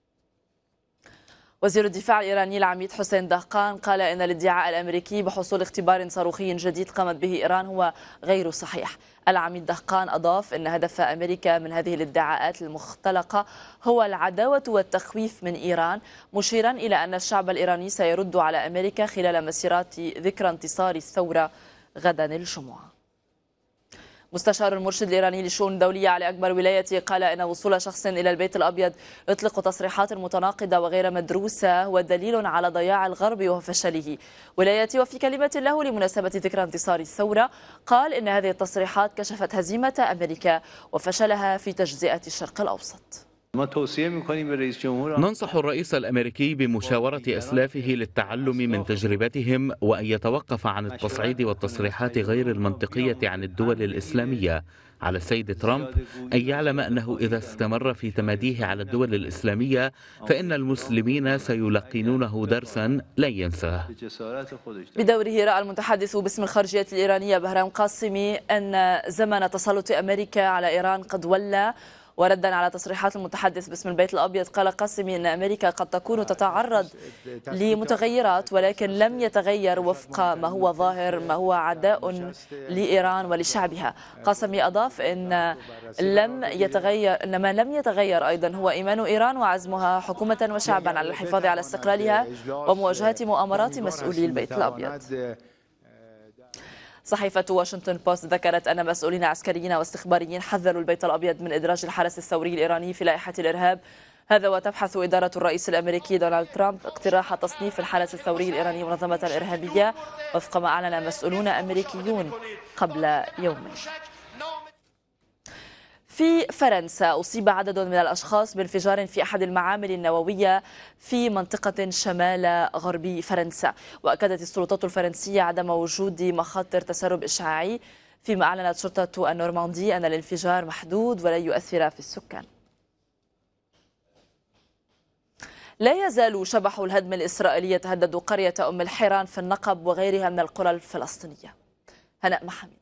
A: وزير الدفاع الإيراني العميد حسين دهقان قال إن الادعاء الأمريكي بحصول اختبار صاروخي جديد قامت به إيران هو غير صحيح. العميد دهقان أضاف أن هدف أمريكا من هذه الادعاءات المختلقة هو العداوة والتخويف من إيران، مشيرا إلى أن الشعب الإيراني سيرد على أمريكا خلال مسيرات ذكرى انتصار الثورة غدا الجمعة. مستشار المرشد الإيراني للشؤون الدولية علي أكبر ولايتي قال إن وصول شخص إلى البيت الأبيض يطلق تصريحات متناقضة وغير مدروسة هو دليل على ضياع الغرب وفشله. ولايتي وفي كلمة له لمناسبة ذكرى انتصار الثورة قال إن هذه التصريحات كشفت هزيمة أمريكا وفشلها في تجزئة الشرق الأوسط.
Q: ننصح الرئيس الأمريكي بمشاورة أسلافه للتعلم من تجربتهم وأن يتوقف عن التصعيد والتصريحات غير المنطقية عن الدول الإسلامية. على السيد ترامب أن يعلم أنه إذا استمر في تماديه على الدول الإسلامية فإن المسلمين سيلقنونه درسا لن ينساه.
A: بدوره رأى المتحدث باسم الخارجية الإيرانية بهرام قاسمي أن زمن تسلط أمريكا على إيران قد ولى. وردا على تصريحات المتحدث باسم البيت الأبيض قال قاسمي أن أمريكا قد تكون تتعرض لمتغيرات ولكن لم يتغير وفق ما هو ظاهر ما هو عداء لإيران ولشعبها. قاسمي أضاف أن لم يتغير أن ما لم يتغير أيضا هو إيمان إيران وعزمها حكومة وشعبا على الحفاظ على استقلالها ومواجهة مؤامرات مسؤولي البيت الأبيض. صحيفة واشنطن بوست ذكرت أن مسؤولين عسكريين واستخباريين حذروا البيت الأبيض من إدراج الحرس الثوري الإيراني في لائحة الإرهاب. هذا وتبحث إدارة الرئيس الأمريكي دونالد ترامب اقتراح تصنيف الحرس الثوري الإيراني منظمة إرهابية وفق ما أعلن مسؤولون أمريكيون قبل يومين. في فرنسا أصيب عدد من الأشخاص بانفجار في أحد المعامل النووية في منطقة شمال غربي فرنسا، وأكدت السلطات الفرنسية عدم وجود مخاطر تسرب إشعاعي، فيما أعلنت شرطة النورماندي أن الانفجار محدود ولن يؤثر في السكان. لا يزال شبح الهدم الإسرائيلي يتهدد قرية أم الحيران في النقب وغيرها من القرى الفلسطينية. هناء محمد.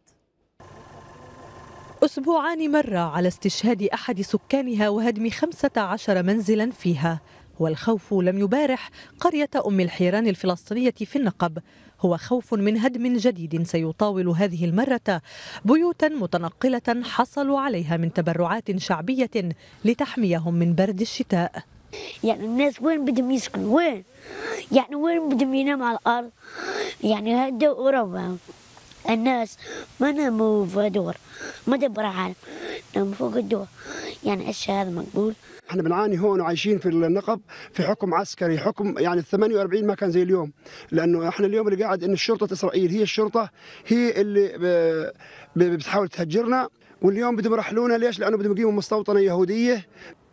R: أسبوعان مر على استشهاد أحد سكانها وهدم خمسة عشر منزلا فيها، والخوف لم يبارح قرية أم الحيران الفلسطينية في النقب. هو خوف من هدم جديد سيطاول هذه المرة بيوتا متنقلة حصلوا عليها من تبرعات شعبية لتحميهم من برد الشتاء.
S: يعني الناس وين بدهم يسكنوا؟ وين؟ يعني وين بدهم يناموا على الأرض؟ يعني هذا أوروبا الناس ما ناموا في دور، ما دبر عالم، ناموا فوق الدور. يعني الشيء هذا مقبول؟
T: احنا بنعاني هون وعايشين في النقب في حكم عسكري، حكم يعني ثمانية وأربعين ما كان زي اليوم، لانه احنا اليوم اللي قاعد ان الشرطه اسرائيل هي الشرطه هي اللي بتحاول تهجرنا، واليوم بدهم يرحلونا. ليش؟ لانه بدهم يقيموا مستوطنه يهوديه.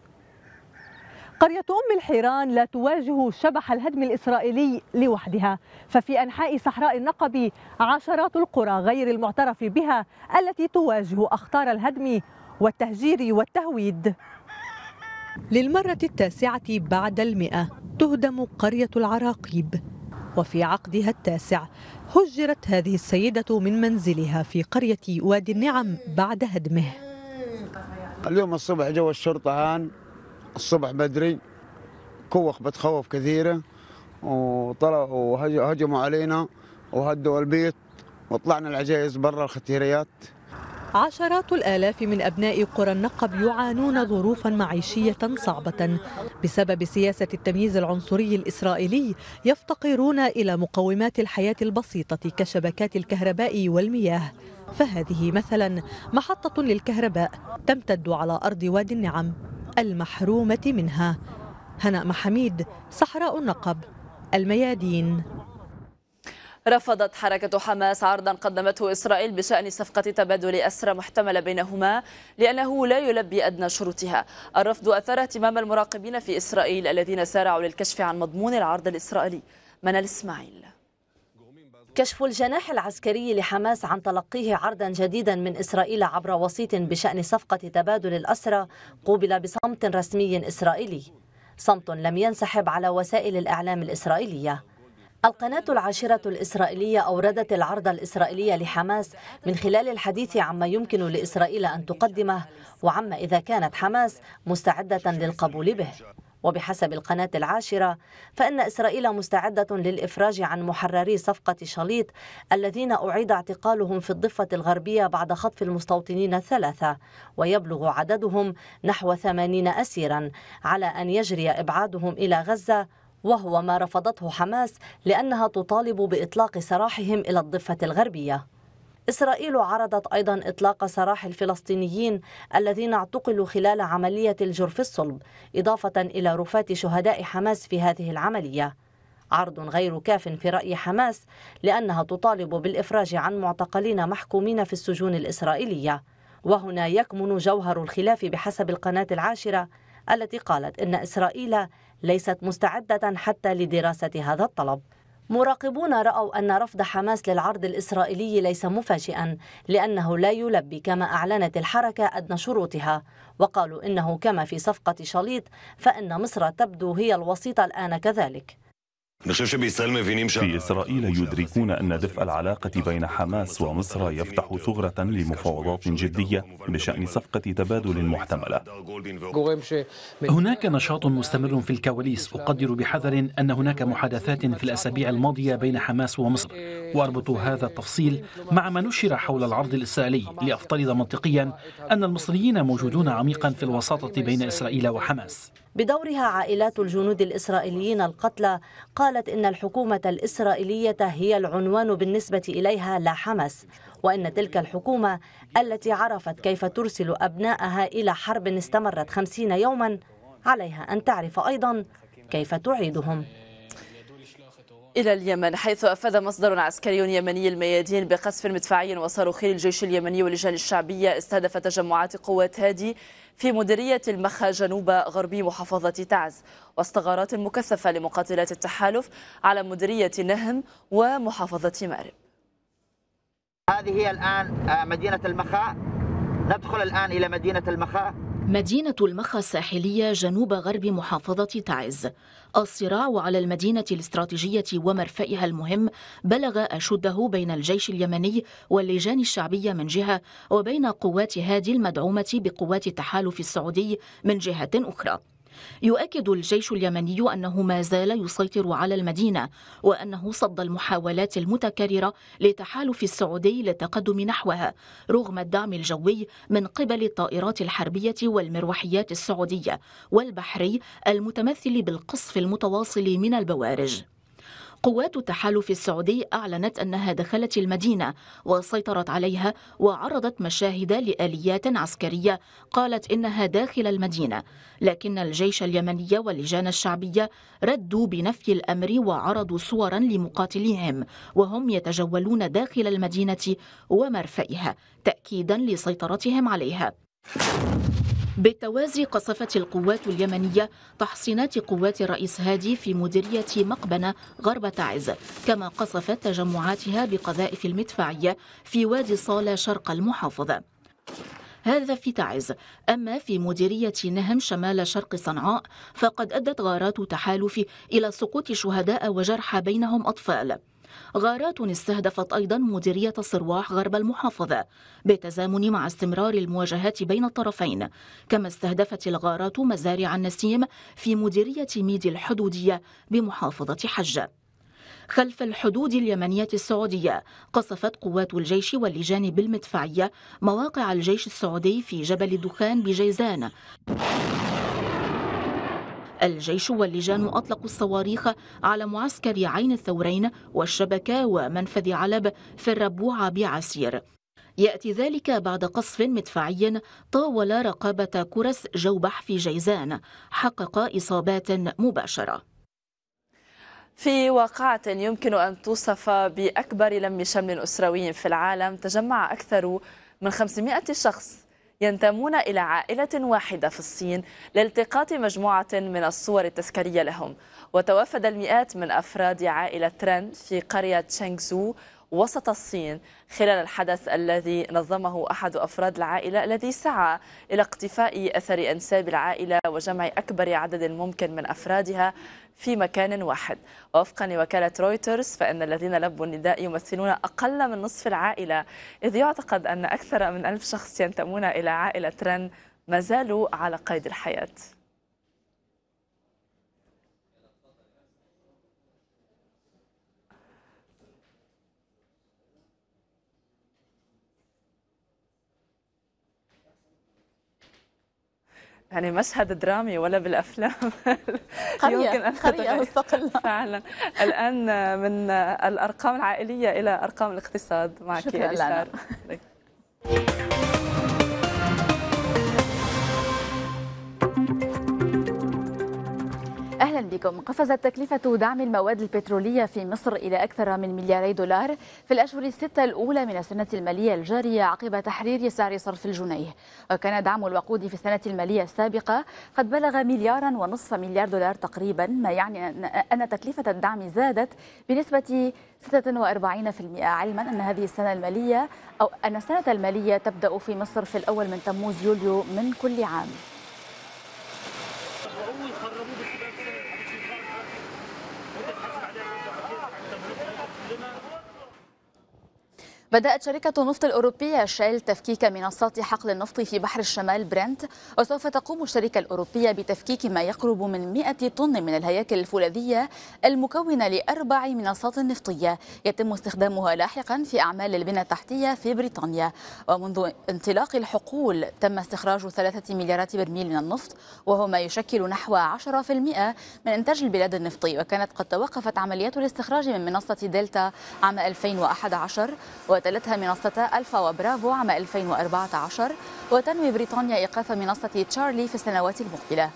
R: قرية أم الحيران لا تواجه شبح الهدم الإسرائيلي لوحدها، ففي أنحاء صحراء النقب عشرات القرى غير المعترف بها التي تواجه أخطار الهدم والتهجير والتهويد. للمرة التاسعة بعد المئة تهدم قرية العراقيب، وفي عقدها التاسع هجرت هذه السيدة من منزلها في قرية وادي النعم بعد هدمه.
U: اليوم الصبح جو الشرطة هان الصبح بدري، كوخ بتخوف كثيرة وطلعوا وهجموا علينا وهدوا البيت وطلعنا العجائز برا الختيريات.
R: عشرات الآلاف من أبناء قرى النقب يعانون ظروفا معيشية صعبة بسبب سياسة التمييز العنصري الإسرائيلي، يفتقرون إلى مقومات الحياة البسيطة كشبكات الكهرباء والمياه. فهذه مثلا محطة للكهرباء تمتد على أرض وادي النعم المحرومة منها. هناء محميد، صحراء النقب، الميادين.
A: رفضت حركة حماس عرضا قدمته إسرائيل بشأن صفقة تبادل أسرى محتملة بينهما لأنه لا يلبي أدنى شروطها. الرفض أثار اهتمام المراقبين في إسرائيل الذين سارعوا للكشف عن مضمون العرض الإسرائيلي. منال إسماعيل.
B: كشف الجناح العسكري لحماس عن تلقيه عرضا جديدا من إسرائيل عبر وسيط بشأن صفقة تبادل الأسرى قوبل بصمت رسمي إسرائيلي، صمت لم ينسحب على وسائل الإعلام الإسرائيلية. القناة العاشرة الإسرائيلية أوردت العرض الإسرائيلي لحماس من خلال الحديث عما يمكن لإسرائيل أن تقدمه وعما إذا كانت حماس مستعدة للقبول به. وبحسب القناة العاشرة فإن إسرائيل مستعدة للإفراج عن محرري صفقة شاليط الذين أعيد اعتقالهم في الضفة الغربية بعد خطف المستوطنين الثلاثة، ويبلغ عددهم نحو ثمانين أسيرا، على أن يجري إبعادهم إلى غزة، وهو ما رفضته حماس لأنها تطالب بإطلاق سراحهم إلى الضفة الغربية. إسرائيل عرضت أيضا إطلاق سراح الفلسطينيين الذين اعتقلوا خلال عملية الجرف الصلب، إضافة إلى رفاة شهداء حماس في هذه العملية. عرض غير كاف في رأي حماس لأنها تطالب بالإفراج عن معتقلين محكومين في السجون الإسرائيلية. وهنا يكمن جوهر الخلاف بحسب القناة العاشرة التي قالت إن إسرائيل ليست مستعدة حتى لدراسة هذا الطلب. مراقبون رأوا أن رفض حماس للعرض الإسرائيلي ليس مفاجئا، لأنه لا يلبي كما أعلنت الحركة أدنى شروطها، وقالوا إنه كما في صفقة شاليط فإن مصر تبدو هي الوسيط الآن كذلك.
V: في إسرائيل يدركون أن دفء العلاقة بين حماس ومصر يفتح ثغرة لمفاوضات جدية بشأن صفقة تبادل محتملة.
W: هناك نشاط مستمر في الكواليس، أقدر بحذر أن هناك محادثات في الأسابيع الماضية بين حماس ومصر، وأربط هذا التفصيل مع ما نشر حول العرض الإسرائيلي لأفترض منطقيا أن المصريين موجودون عميقا في الوساطة بين إسرائيل وحماس.
B: بدورها عائلات الجنود الإسرائيليين القتلى قالت إن الحكومة الإسرائيلية هي العنوان بالنسبة إليها لا حماس، وإن تلك الحكومة التي عرفت كيف ترسل أبنائها إلى حرب استمرت خمسين يوما عليها أن تعرف أيضا كيف تعيدهم.
A: إلى اليمن، حيث أفاد مصدر عسكري يمني الميادين بقصف مدفعي وصاروخي للجيش اليمني واللجان الشعبية استهدف تجمعات قوات هادي في مديرية المخا جنوب غربي محافظة تعز، واستغارات مكثفة لمقاتلات التحالف على مديرية نهم ومحافظة مأرب.
X: هذه هي الآن مدينة المخا. ندخل الآن إلى مدينة المخا.
Y: مدينة المخا الساحلية جنوب غرب محافظة تعز. الصراع على المدينة الاستراتيجية ومرفأها المهم بلغ أشده بين الجيش اليمني واللجان الشعبية من جهة، وبين قوات هادي المدعومة بقوات التحالف السعودي من جهة أخرى. يؤكد الجيش اليمني أنه ما زال يسيطر على المدينة، وأنه صد المحاولات المتكررة للتحالف السعودي للتقدم نحوها رغم الدعم الجوي من قبل الطائرات الحربية والمروحيات السعودية والبحري المتمثل بالقصف المتواصل من البوارج. قوات التحالف السعودي أعلنت أنها دخلت المدينة وسيطرت عليها، وعرضت مشاهد لآليات عسكرية قالت إنها داخل المدينة، لكن الجيش اليمني واللجان الشعبية ردوا بنفي الأمر وعرضوا صورا لمقاتليهم وهم يتجولون داخل المدينة ومرفئها تأكيدا لسيطرتهم عليها. بالتوازي قصفت القوات اليمنية تحصينات قوات الرئيس هادي في مديرية مقبنة غرب تعز، كما قصفت تجمعاتها بقذائف المدفعية في وادي صالة شرق المحافظة. هذا في تعز. أما في مديرية نهم شمال شرق صنعاء فقد أدت غارات تحالف إلى سقوط شهداء وجرحى بينهم أطفال. غارات استهدفت أيضا مديرية صرواح غرب المحافظة بالتزامن مع استمرار المواجهات بين الطرفين، كما استهدفت الغارات مزارع النسيم في مديرية ميدي الحدودية بمحافظة حجة. خلف الحدود اليمنية السعودية قصفت قوات الجيش واللجان بالمدفعية مواقع الجيش السعودي في جبل الدخان بجيزان. الجيش واللجان أطلقوا الصواريخ على معسكر عين الثورين والشبكة ومنفذ علب في الربوعة بعسير. يأتي ذلك بعد قصف مدفعي طاول رقابة كرس جوبح في جيزان حقق إصابات مباشرة.
A: في واقعة يمكن أن توصف بأكبر لم شمل أسروي في العالم، تجمع أكثر من خمسمائة شخص ينتمون إلى عائلة واحدة في الصين لالتقاط مجموعة من الصور التذكارية لهم. وتوافد المئات من أفراد عائلة ترن في قرية تشانغزو وسط الصين خلال الحدث الذي نظمه أحد أفراد العائلة الذي سعى إلى اقتفاء أثر أنساب العائلة وجمع أكبر عدد ممكن من أفرادها في مكان واحد. وفقا لوكالة رويترز فإن الذين لبوا النداء يمثلون أقل من نصف العائلة، إذ يعتقد أن أكثر من ألف شخص ينتمون إلى عائلة رن ما زالوا على قيد الحياة. يعني مشهد درامي ولا بالافلام.
C: قرية قرية مستقلة
A: فعلا. الان من الارقام العائليه الى ارقام الاقتصاد معك إليسار.
C: أهلا بكم. قفزت تكلفة دعم المواد البترولية في مصر إلى أكثر من ملياري دولار في الأشهر الستة الأولى من السنة المالية الجارية عقب تحرير سعر صرف الجنيه، وكان دعم الوقود في السنة المالية السابقة قد بلغ مليارا ونصف مليار دولار تقريبا، ما يعني أن تكلفة الدعم زادت بنسبة ستة وأربعين بالمئة، علما أن هذه السنة المالية أو أن السنة المالية تبدأ في مصر في الأول من تموز يوليو من كل عام. بدأت شركة النفط الأوروبية شيل تفكيك منصات حقل النفط في بحر الشمال برنت، وسوف تقوم الشركة الأوروبية بتفكيك ما يقرب من مئة طن من الهياكل الفولاذية المكونة لأربع منصات نفطية يتم استخدامها لاحقا في أعمال البنى التحتية في بريطانيا. ومنذ انطلاق الحقول تم استخراج ثلاثة مليارات برميل من النفط، وهو ما يشكل نحو عشرة بالمئة من إنتاج البلاد النفطي. وكانت قد توقفت عمليات الاستخراج من منصة دلتا عام ألفين وأحد عشر، وتلتها منصة ألفا وبرافو عام ألفين وأربعة عشر، وتنوي بريطانيا إيقاف منصة تشارلي في السنوات المقبلة.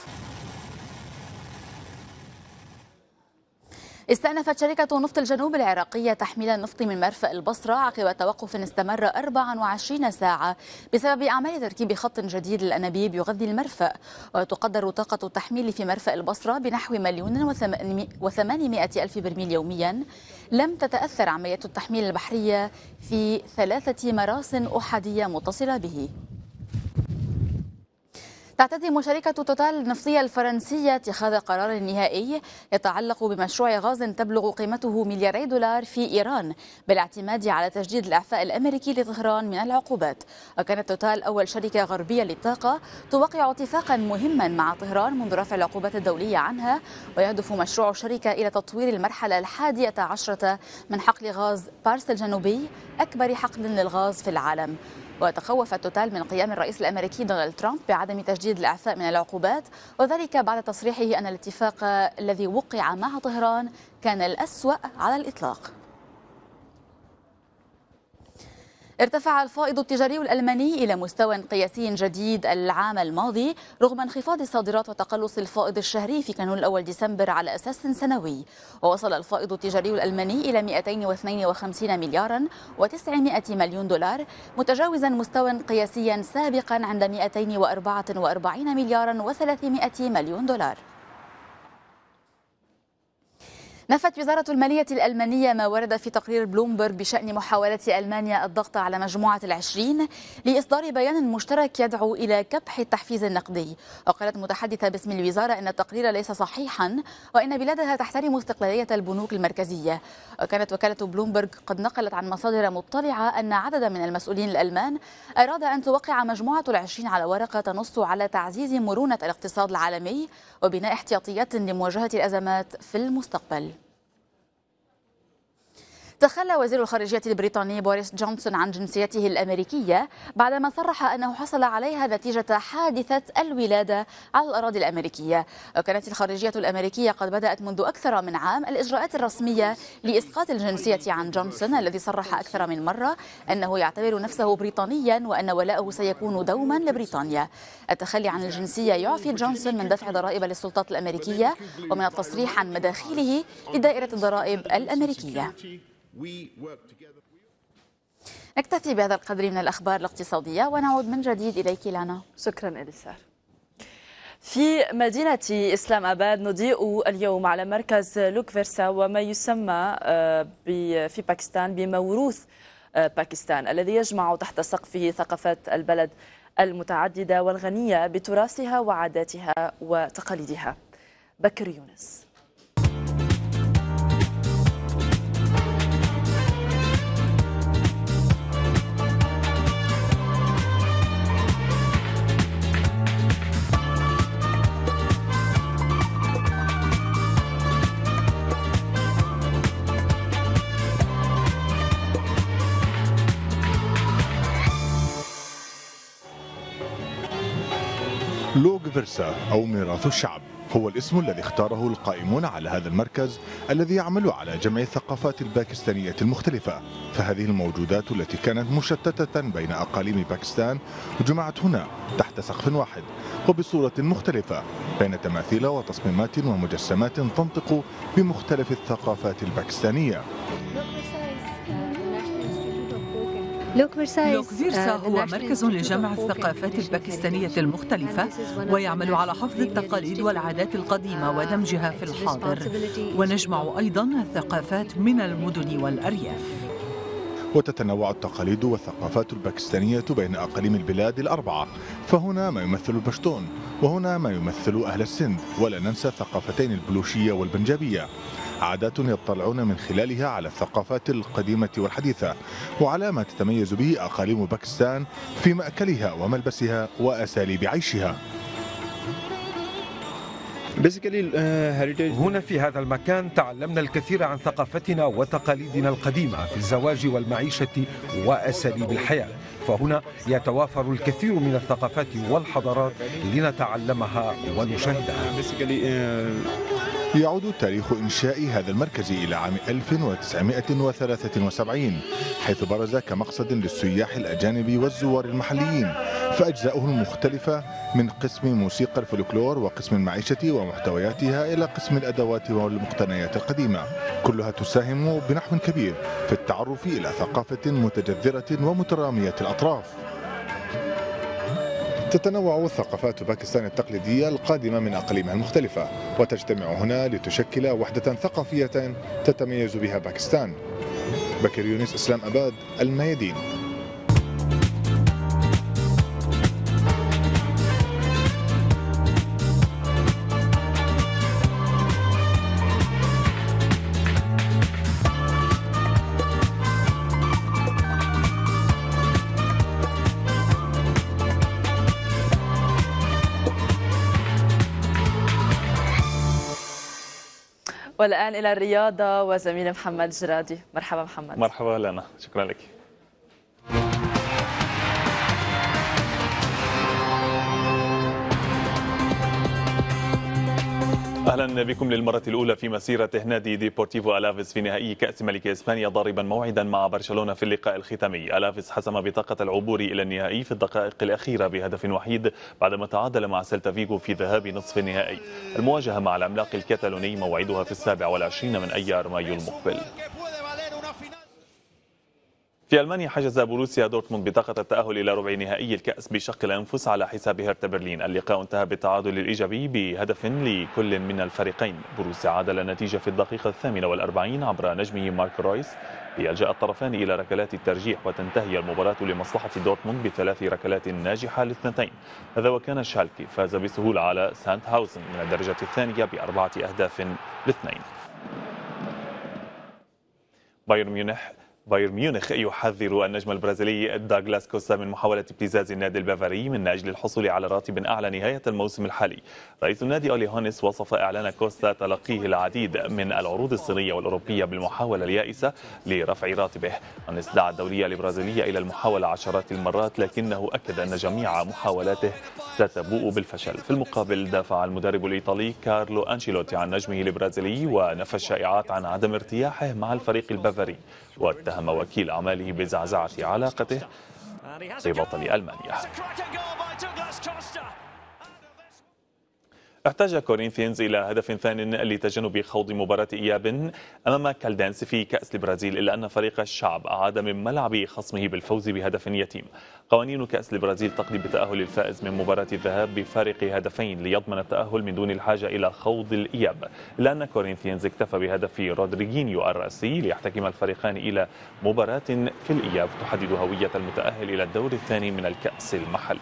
C: استأنفت شركة نفط الجنوب العراقية تحميل النفط من مرفأ البصرة عقب توقف استمر أربع وعشرين ساعة بسبب أعمال تركيب خط جديد للأنابيب يغذي المرفأ. وتقدر طاقة التحميل في مرفأ البصرة بنحو مليون وثمانمائة ألف برميل يوميا. لم تتأثر عملية التحميل البحرية في ثلاثة مراسٍ أحادية متصلة به. تعتزم شركة توتال النفطية الفرنسية اتخاذ قرار نهائي يتعلق بمشروع غاز تبلغ قيمته ملياري دولار في إيران بالاعتماد على تجديد الإعفاء الأمريكي لطهران من العقوبات. وكانت توتال أول شركة غربية للطاقة توقع اتفاقا مهما مع طهران منذ رفع العقوبات الدولية عنها. ويهدف مشروع الشركة إلى تطوير المرحلة الحادية عشرة من حقل غاز بارس الجنوبي، أكبر حقل للغاز في العالم. وتخوفت توتال من قيام الرئيس الأمريكي دونالد ترامب بعدم تجديد الإعفاء من العقوبات، وذلك بعد تصريحه أن الاتفاق الذي وقع مع طهران كان الأسوأ على الإطلاق. ارتفع الفائض التجاري الألماني إلى مستوى قياسي جديد العام الماضي رغم انخفاض الصادرات وتقلص الفائض الشهري في كانون الأول ديسمبر على أساس سنوي. ووصل الفائض التجاري الألماني إلى مئتين واثنين وخمسين مليارا وتسعمائة مليون دولار، متجاوزا مستوى قياسيا سابقا عند مئتين وأربعة وأربعين مليارا وثلاثمائة مليون دولار. نفت وزارة المالية الألمانية ما ورد في تقرير بلومبرغ بشأن محاولة ألمانيا الضغط على مجموعة العشرين لإصدار بيان مشترك يدعو إلى كبح التحفيز النقدي. وقالت متحدثة باسم الوزارة أن التقرير ليس صحيحا وإن بلادها تحترم استقلالية البنوك المركزية. وكانت وكالة بلومبرغ قد نقلت عن مصادر مطلعة أن عددا من المسؤولين الألمان أراد أن توقع مجموعة العشرين على ورقة تنص على تعزيز مرونة الاقتصاد العالمي وبناء احتياطيات لمواجهة الأزمات في المستقبل. تخلى وزير الخارجية البريطاني بوريس جونسون عن جنسيته الأمريكية بعدما صرح أنه حصل عليها نتيجة حادثة الولادة على الأراضي الأمريكية. وكانت الخارجية الأمريكية قد بدأت منذ أكثر من عام الإجراءات الرسمية لإسقاط الجنسية عن جونسون، الذي صرح أكثر من مرة أنه يعتبر نفسه بريطانيا وأن ولاءه سيكون دوما لبريطانيا. التخلي عن الجنسية يعفي جونسون من دفع ضرائب للسلطات الأمريكية ومن التصريح عن مداخيله لدائرة الضرائب الأمريكية. نكتفي بهذا القدر من الأخبار الاقتصادية ونعود من جديد إليك لانا.
A: شكرا إليسار. في مدينة إسلام أباد نضيء اليوم على مركز لوكفرسا وما يسمى في باكستان بموروث باكستان الذي يجمع تحت سقفه ثقافات البلد المتعددة والغنية بتراثها وعاداتها وتقاليدها. بكر يونس.
D: لوكفرسا أو ميراث الشعب هو الاسم الذي اختاره القائمون على هذا المركز الذي يعمل على جمع الثقافات الباكستانية المختلفة. فهذه الموجودات التي كانت مشتتة بين أقاليم باكستان جمعت هنا تحت سقف واحد وبصورة مختلفة بين تماثيل وتصميمات ومجسمات تنطق بمختلف الثقافات الباكستانية.
F: لوكفرسا هو مركز لجمع الثقافات الباكستانية المختلفة ويعمل على حفظ التقاليد والعادات القديمة ودمجها في الحاضر، ونجمع أيضا الثقافات من المدن والأرياف.
D: وتتنوع التقاليد والثقافات الباكستانية بين أقاليم البلاد الأربعة، فهنا ما يمثل البشتون وهنا ما يمثل أهل السند، ولا ننسى الثقافتين البلوشية والبنجابية، عادات يطلعون من خلالها على الثقافات القديمة والحديثة وعلى ما تتميز به أقاليم باكستان في مأكلها وملبسها وأساليب عيشها.
G: هنا في هذا المكان تعلمنا الكثير عن ثقافتنا وتقاليدنا القديمة في الزواج والمعيشة وأساليب الحياة، فهنا يتوافر الكثير من الثقافات والحضارات لنتعلمها ونشاهدها.
D: يعود تاريخ إنشاء هذا المركز إلى عام ألف وتسعمائة وثلاثة وسبعين حيث برز كمقصد للسياح الأجانب والزوار المحليين، فأجزاؤه المختلفة من قسم موسيقى الفولكلور وقسم المعيشة ومحتوياتها إلى قسم الأدوات والمقتنيات القديمة، كلها تساهم بنحو كبير في التعرف إلى ثقافة متجذرة ومترامية الأطراف. تتنوع الثقافات باكستان التقليدية القادمة من أقاليمها المختلفة وتجتمع هنا لتشكل وحدة ثقافية تتميز بها باكستان. بكر يونس، إسلام أباد، الميادين.
A: والآن إلى الرياضة وزميل محمد جرادي. مرحبا محمد.
H: مرحبا لنا، شكرا لك. اهلا بكم للمره الاولى في مسيره نادي ديبورتيفو الافيس في نهائي كاس ملك اسبانيا، ضاربا موعدا مع برشلونه في اللقاء الختامي. الافيس حسم بطاقه العبور الى النهائي في الدقائق الاخيره بهدف وحيد بعدما تعادل مع سيلتا فيغو في ذهاب نصف النهائي. المواجهه مع العملاق الكتالوني موعدها في السابع والعشرين من ايار مايو المقبل. في ألمانيا حجز بوروسيا دورتموند بطاقة التأهل إلى ربع نهائي الكأس بشق الأنفس على حساب هرتا برلين. اللقاء انتهى بالتعادل الإيجابي بهدف لكل من الفريقين. بوروسيا عادل النتيجة في الدقيقة الثامنة والأربعين عبر نجمه مارك رويس ليلجأ الطرفان إلى ركلات الترجيح وتنتهي المباراة لمصلحة دورتموند بثلاث ركلات ناجحة لاثنتين. هذا وكان شالكي فاز بسهولة على سانت هاوزن من الدرجة الثانية بأربعة أهداف لاثنين. بايرن ميونخ بايرن ميونخ يحذر النجم البرازيلي داغلاس كوستا من محاولة ابتزاز النادي البافاري من أجل الحصول على راتب أعلى نهاية الموسم الحالي. رئيس النادي أولي هونيس وصف إعلان كوستا تلقيه العديد من العروض الصينية والأوروبية بالمحاولة اليائسة لرفع راتبه. هونيس دعا الدولية البرازيلية إلى المحاولة عشرات المرات، لكنه أكد أن جميع محاولاته ستبوء بالفشل. في المقابل دافع المدرب الإيطالي كارلو أنشيلوتي عن نجمه البرازيلي ونفى الشائعات عن عدم ارتياحه مع الفريق البافاري، واتهم وكيل أعماله بزعزعة علاقته ببطل ألمانيا. احتاج كورينثيانز إلى هدف ثان لتجنب خوض مباراة إياب أمام كالدانس في كأس البرازيل، إلا أن فريق الشعب أعاد من ملعب خصمه بالفوز بهدف يتيم. قوانين كأس البرازيل تقضي بتأهل الفائز من مباراة الذهاب بفارق هدفين ليضمن التأهل من دون الحاجة إلى خوض الإياب، إلا أن كورينثيانز اكتفى بهدف رودريجينيو الرأسي ليحتكم الفريقان إلى مباراة في الإياب تحدد هوية المتأهل إلى الدور الثاني من الكأس المحلي.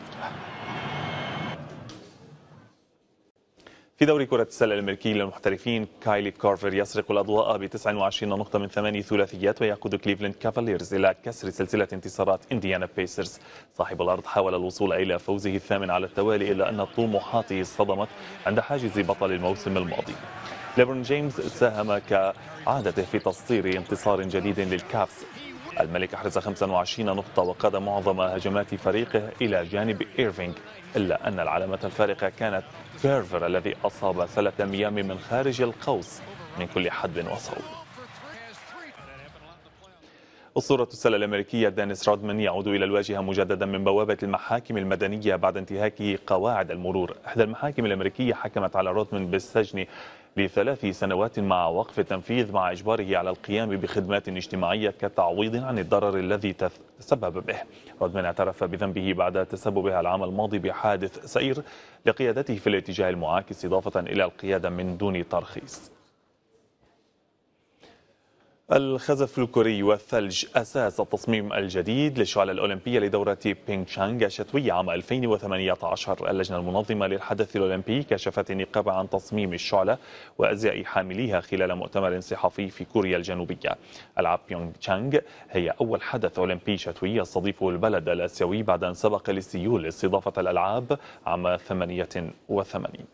H: في دوري كرة السلة الأمريكي للمحترفين، كايلي كارفر يسرق الأضواء ب تسعة وعشرين نقطة من ثماني ثلاثيات ويقود كليفلاند كافاليرز إلى كسر سلسلة انتصارات إنديانا بيسرز. صاحب الأرض حاول الوصول إلى فوزه الثامن على التوالي، إلا أن طموحاته اصطدمت عند حاجز بطل الموسم الماضي. ليبرون جيمس ساهم كعادته في تسطير انتصار جديد للكافز. الملك أحرز خمسة وعشرين نقطة وقاد معظم هجمات فريقه إلى جانب إيرفينغ، إلا أن العلامة الفارقة كانت كيرفر الذي أصاب سلة ميامي من خارج القوس من كل حدب وصوب. أسطورة السلة الأمريكية دانيس رودمان يعود إلى الواجهة مجددا من بوابة المحاكم المدنية بعد انتهاك قواعد المرور. إحدى المحاكم الأمريكية حكمت على رودمان بالسجن لثلاث سنوات مع وقف التنفيذ، مع إجباره على القيام بخدمات اجتماعية كتعويض عن الضرر الذي تسبب به. رودمان اعترف بذنبه بعد تسببه العام الماضي بحادث سير لقيادته في الاتجاه المعاكس، إضافة إلى القيادة من دون ترخيص. الخزف الكوري والثلج أساس التصميم الجديد للشعلة الأولمبية لدورة بينغشانغ الشتوية عام ألفين وثمانية عشر. اللجنة المنظمة للحدث الأولمبي كشفت النقاب عن تصميم الشعلة وأزياء حامليها خلال مؤتمر صحفي في كوريا الجنوبية. ألعاب بيونغشانغ هي أول حدث أولمبي شتوي يستضيفه البلد الآسيوي بعد أن سبق لسيول استضافة الألعاب عام ثمانية وثمانين.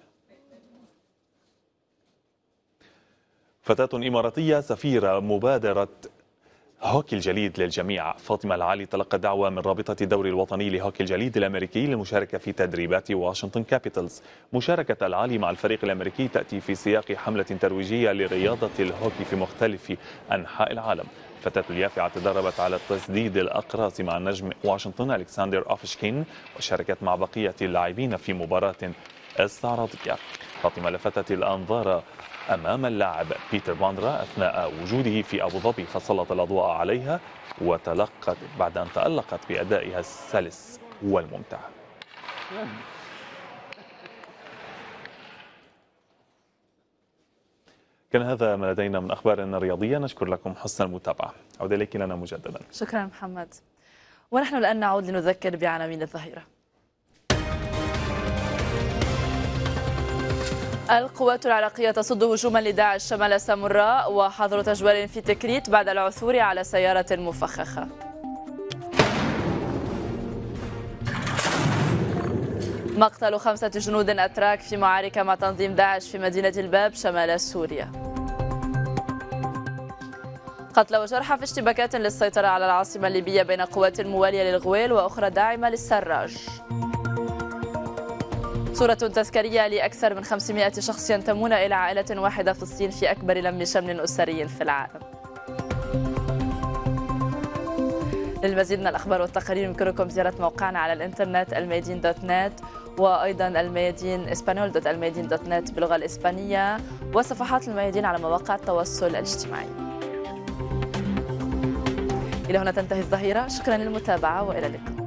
H: فتاة إماراتية سفيرة مبادرة هوكي الجليد للجميع. فاطمة العالي تلقت دعوة من رابطة الدوري الوطني لهوكي الجليد الأمريكي للمشاركة في تدريبات واشنطن كابيتالز. مشاركة العالي مع الفريق الأمريكي تأتي في سياق حملة ترويجية لرياضة الهوكي في مختلف أنحاء العالم. فتاة اليافعة تدربت على تسديد الأقراص مع النجم واشنطن ألكسندر أوفشكين، وشاركت مع بقية اللاعبين في مباراة استعراضية. فاطمة لفتت الأنظار أمام اللاعب بيتر باندرا أثناء وجوده في أبو ظبي، فسلط الأضواء عليها وتلقت بعد أن تألقت بأدائها السلس والممتع. كان هذا ما لدينا من أخبار رياضية، نشكر لكم حسن المتابعة. عودة إليك لنا مجددا.
A: شكرا محمد. ونحن الآن نعود لنذكر بعناوين الظهيرة. القوات العراقية تصد هجوما لداعش شمال سامراء، وحظر تجوال في تكريت بعد العثور على سيارة مفخخة. مقتل خمسة جنود أتراك في معارك مع تنظيم داعش في مدينة الباب شمال سوريا. قتل وجرحى في اشتباكات للسيطرة على العاصمة الليبية بين قوات موالية للغويل وأخرى داعمة للسراج. صورة تذكارية لأكثر من خمسمائة شخص ينتمون إلى عائلة واحدة في الصين في أكبر لم شمل أسري في العالم. للمزيد من الأخبار والتقارير يمكنكم زيارة موقعنا على الإنترنت الميادين دوت نت، وأيضا الميادين اسبانيول دوت الميادين دوت نت باللغة الإسبانية، وصفحات الميادين على مواقع التواصل الاجتماعي. إلى هنا تنتهي الظهيرة، شكرا للمتابعة وإلى اللقاء.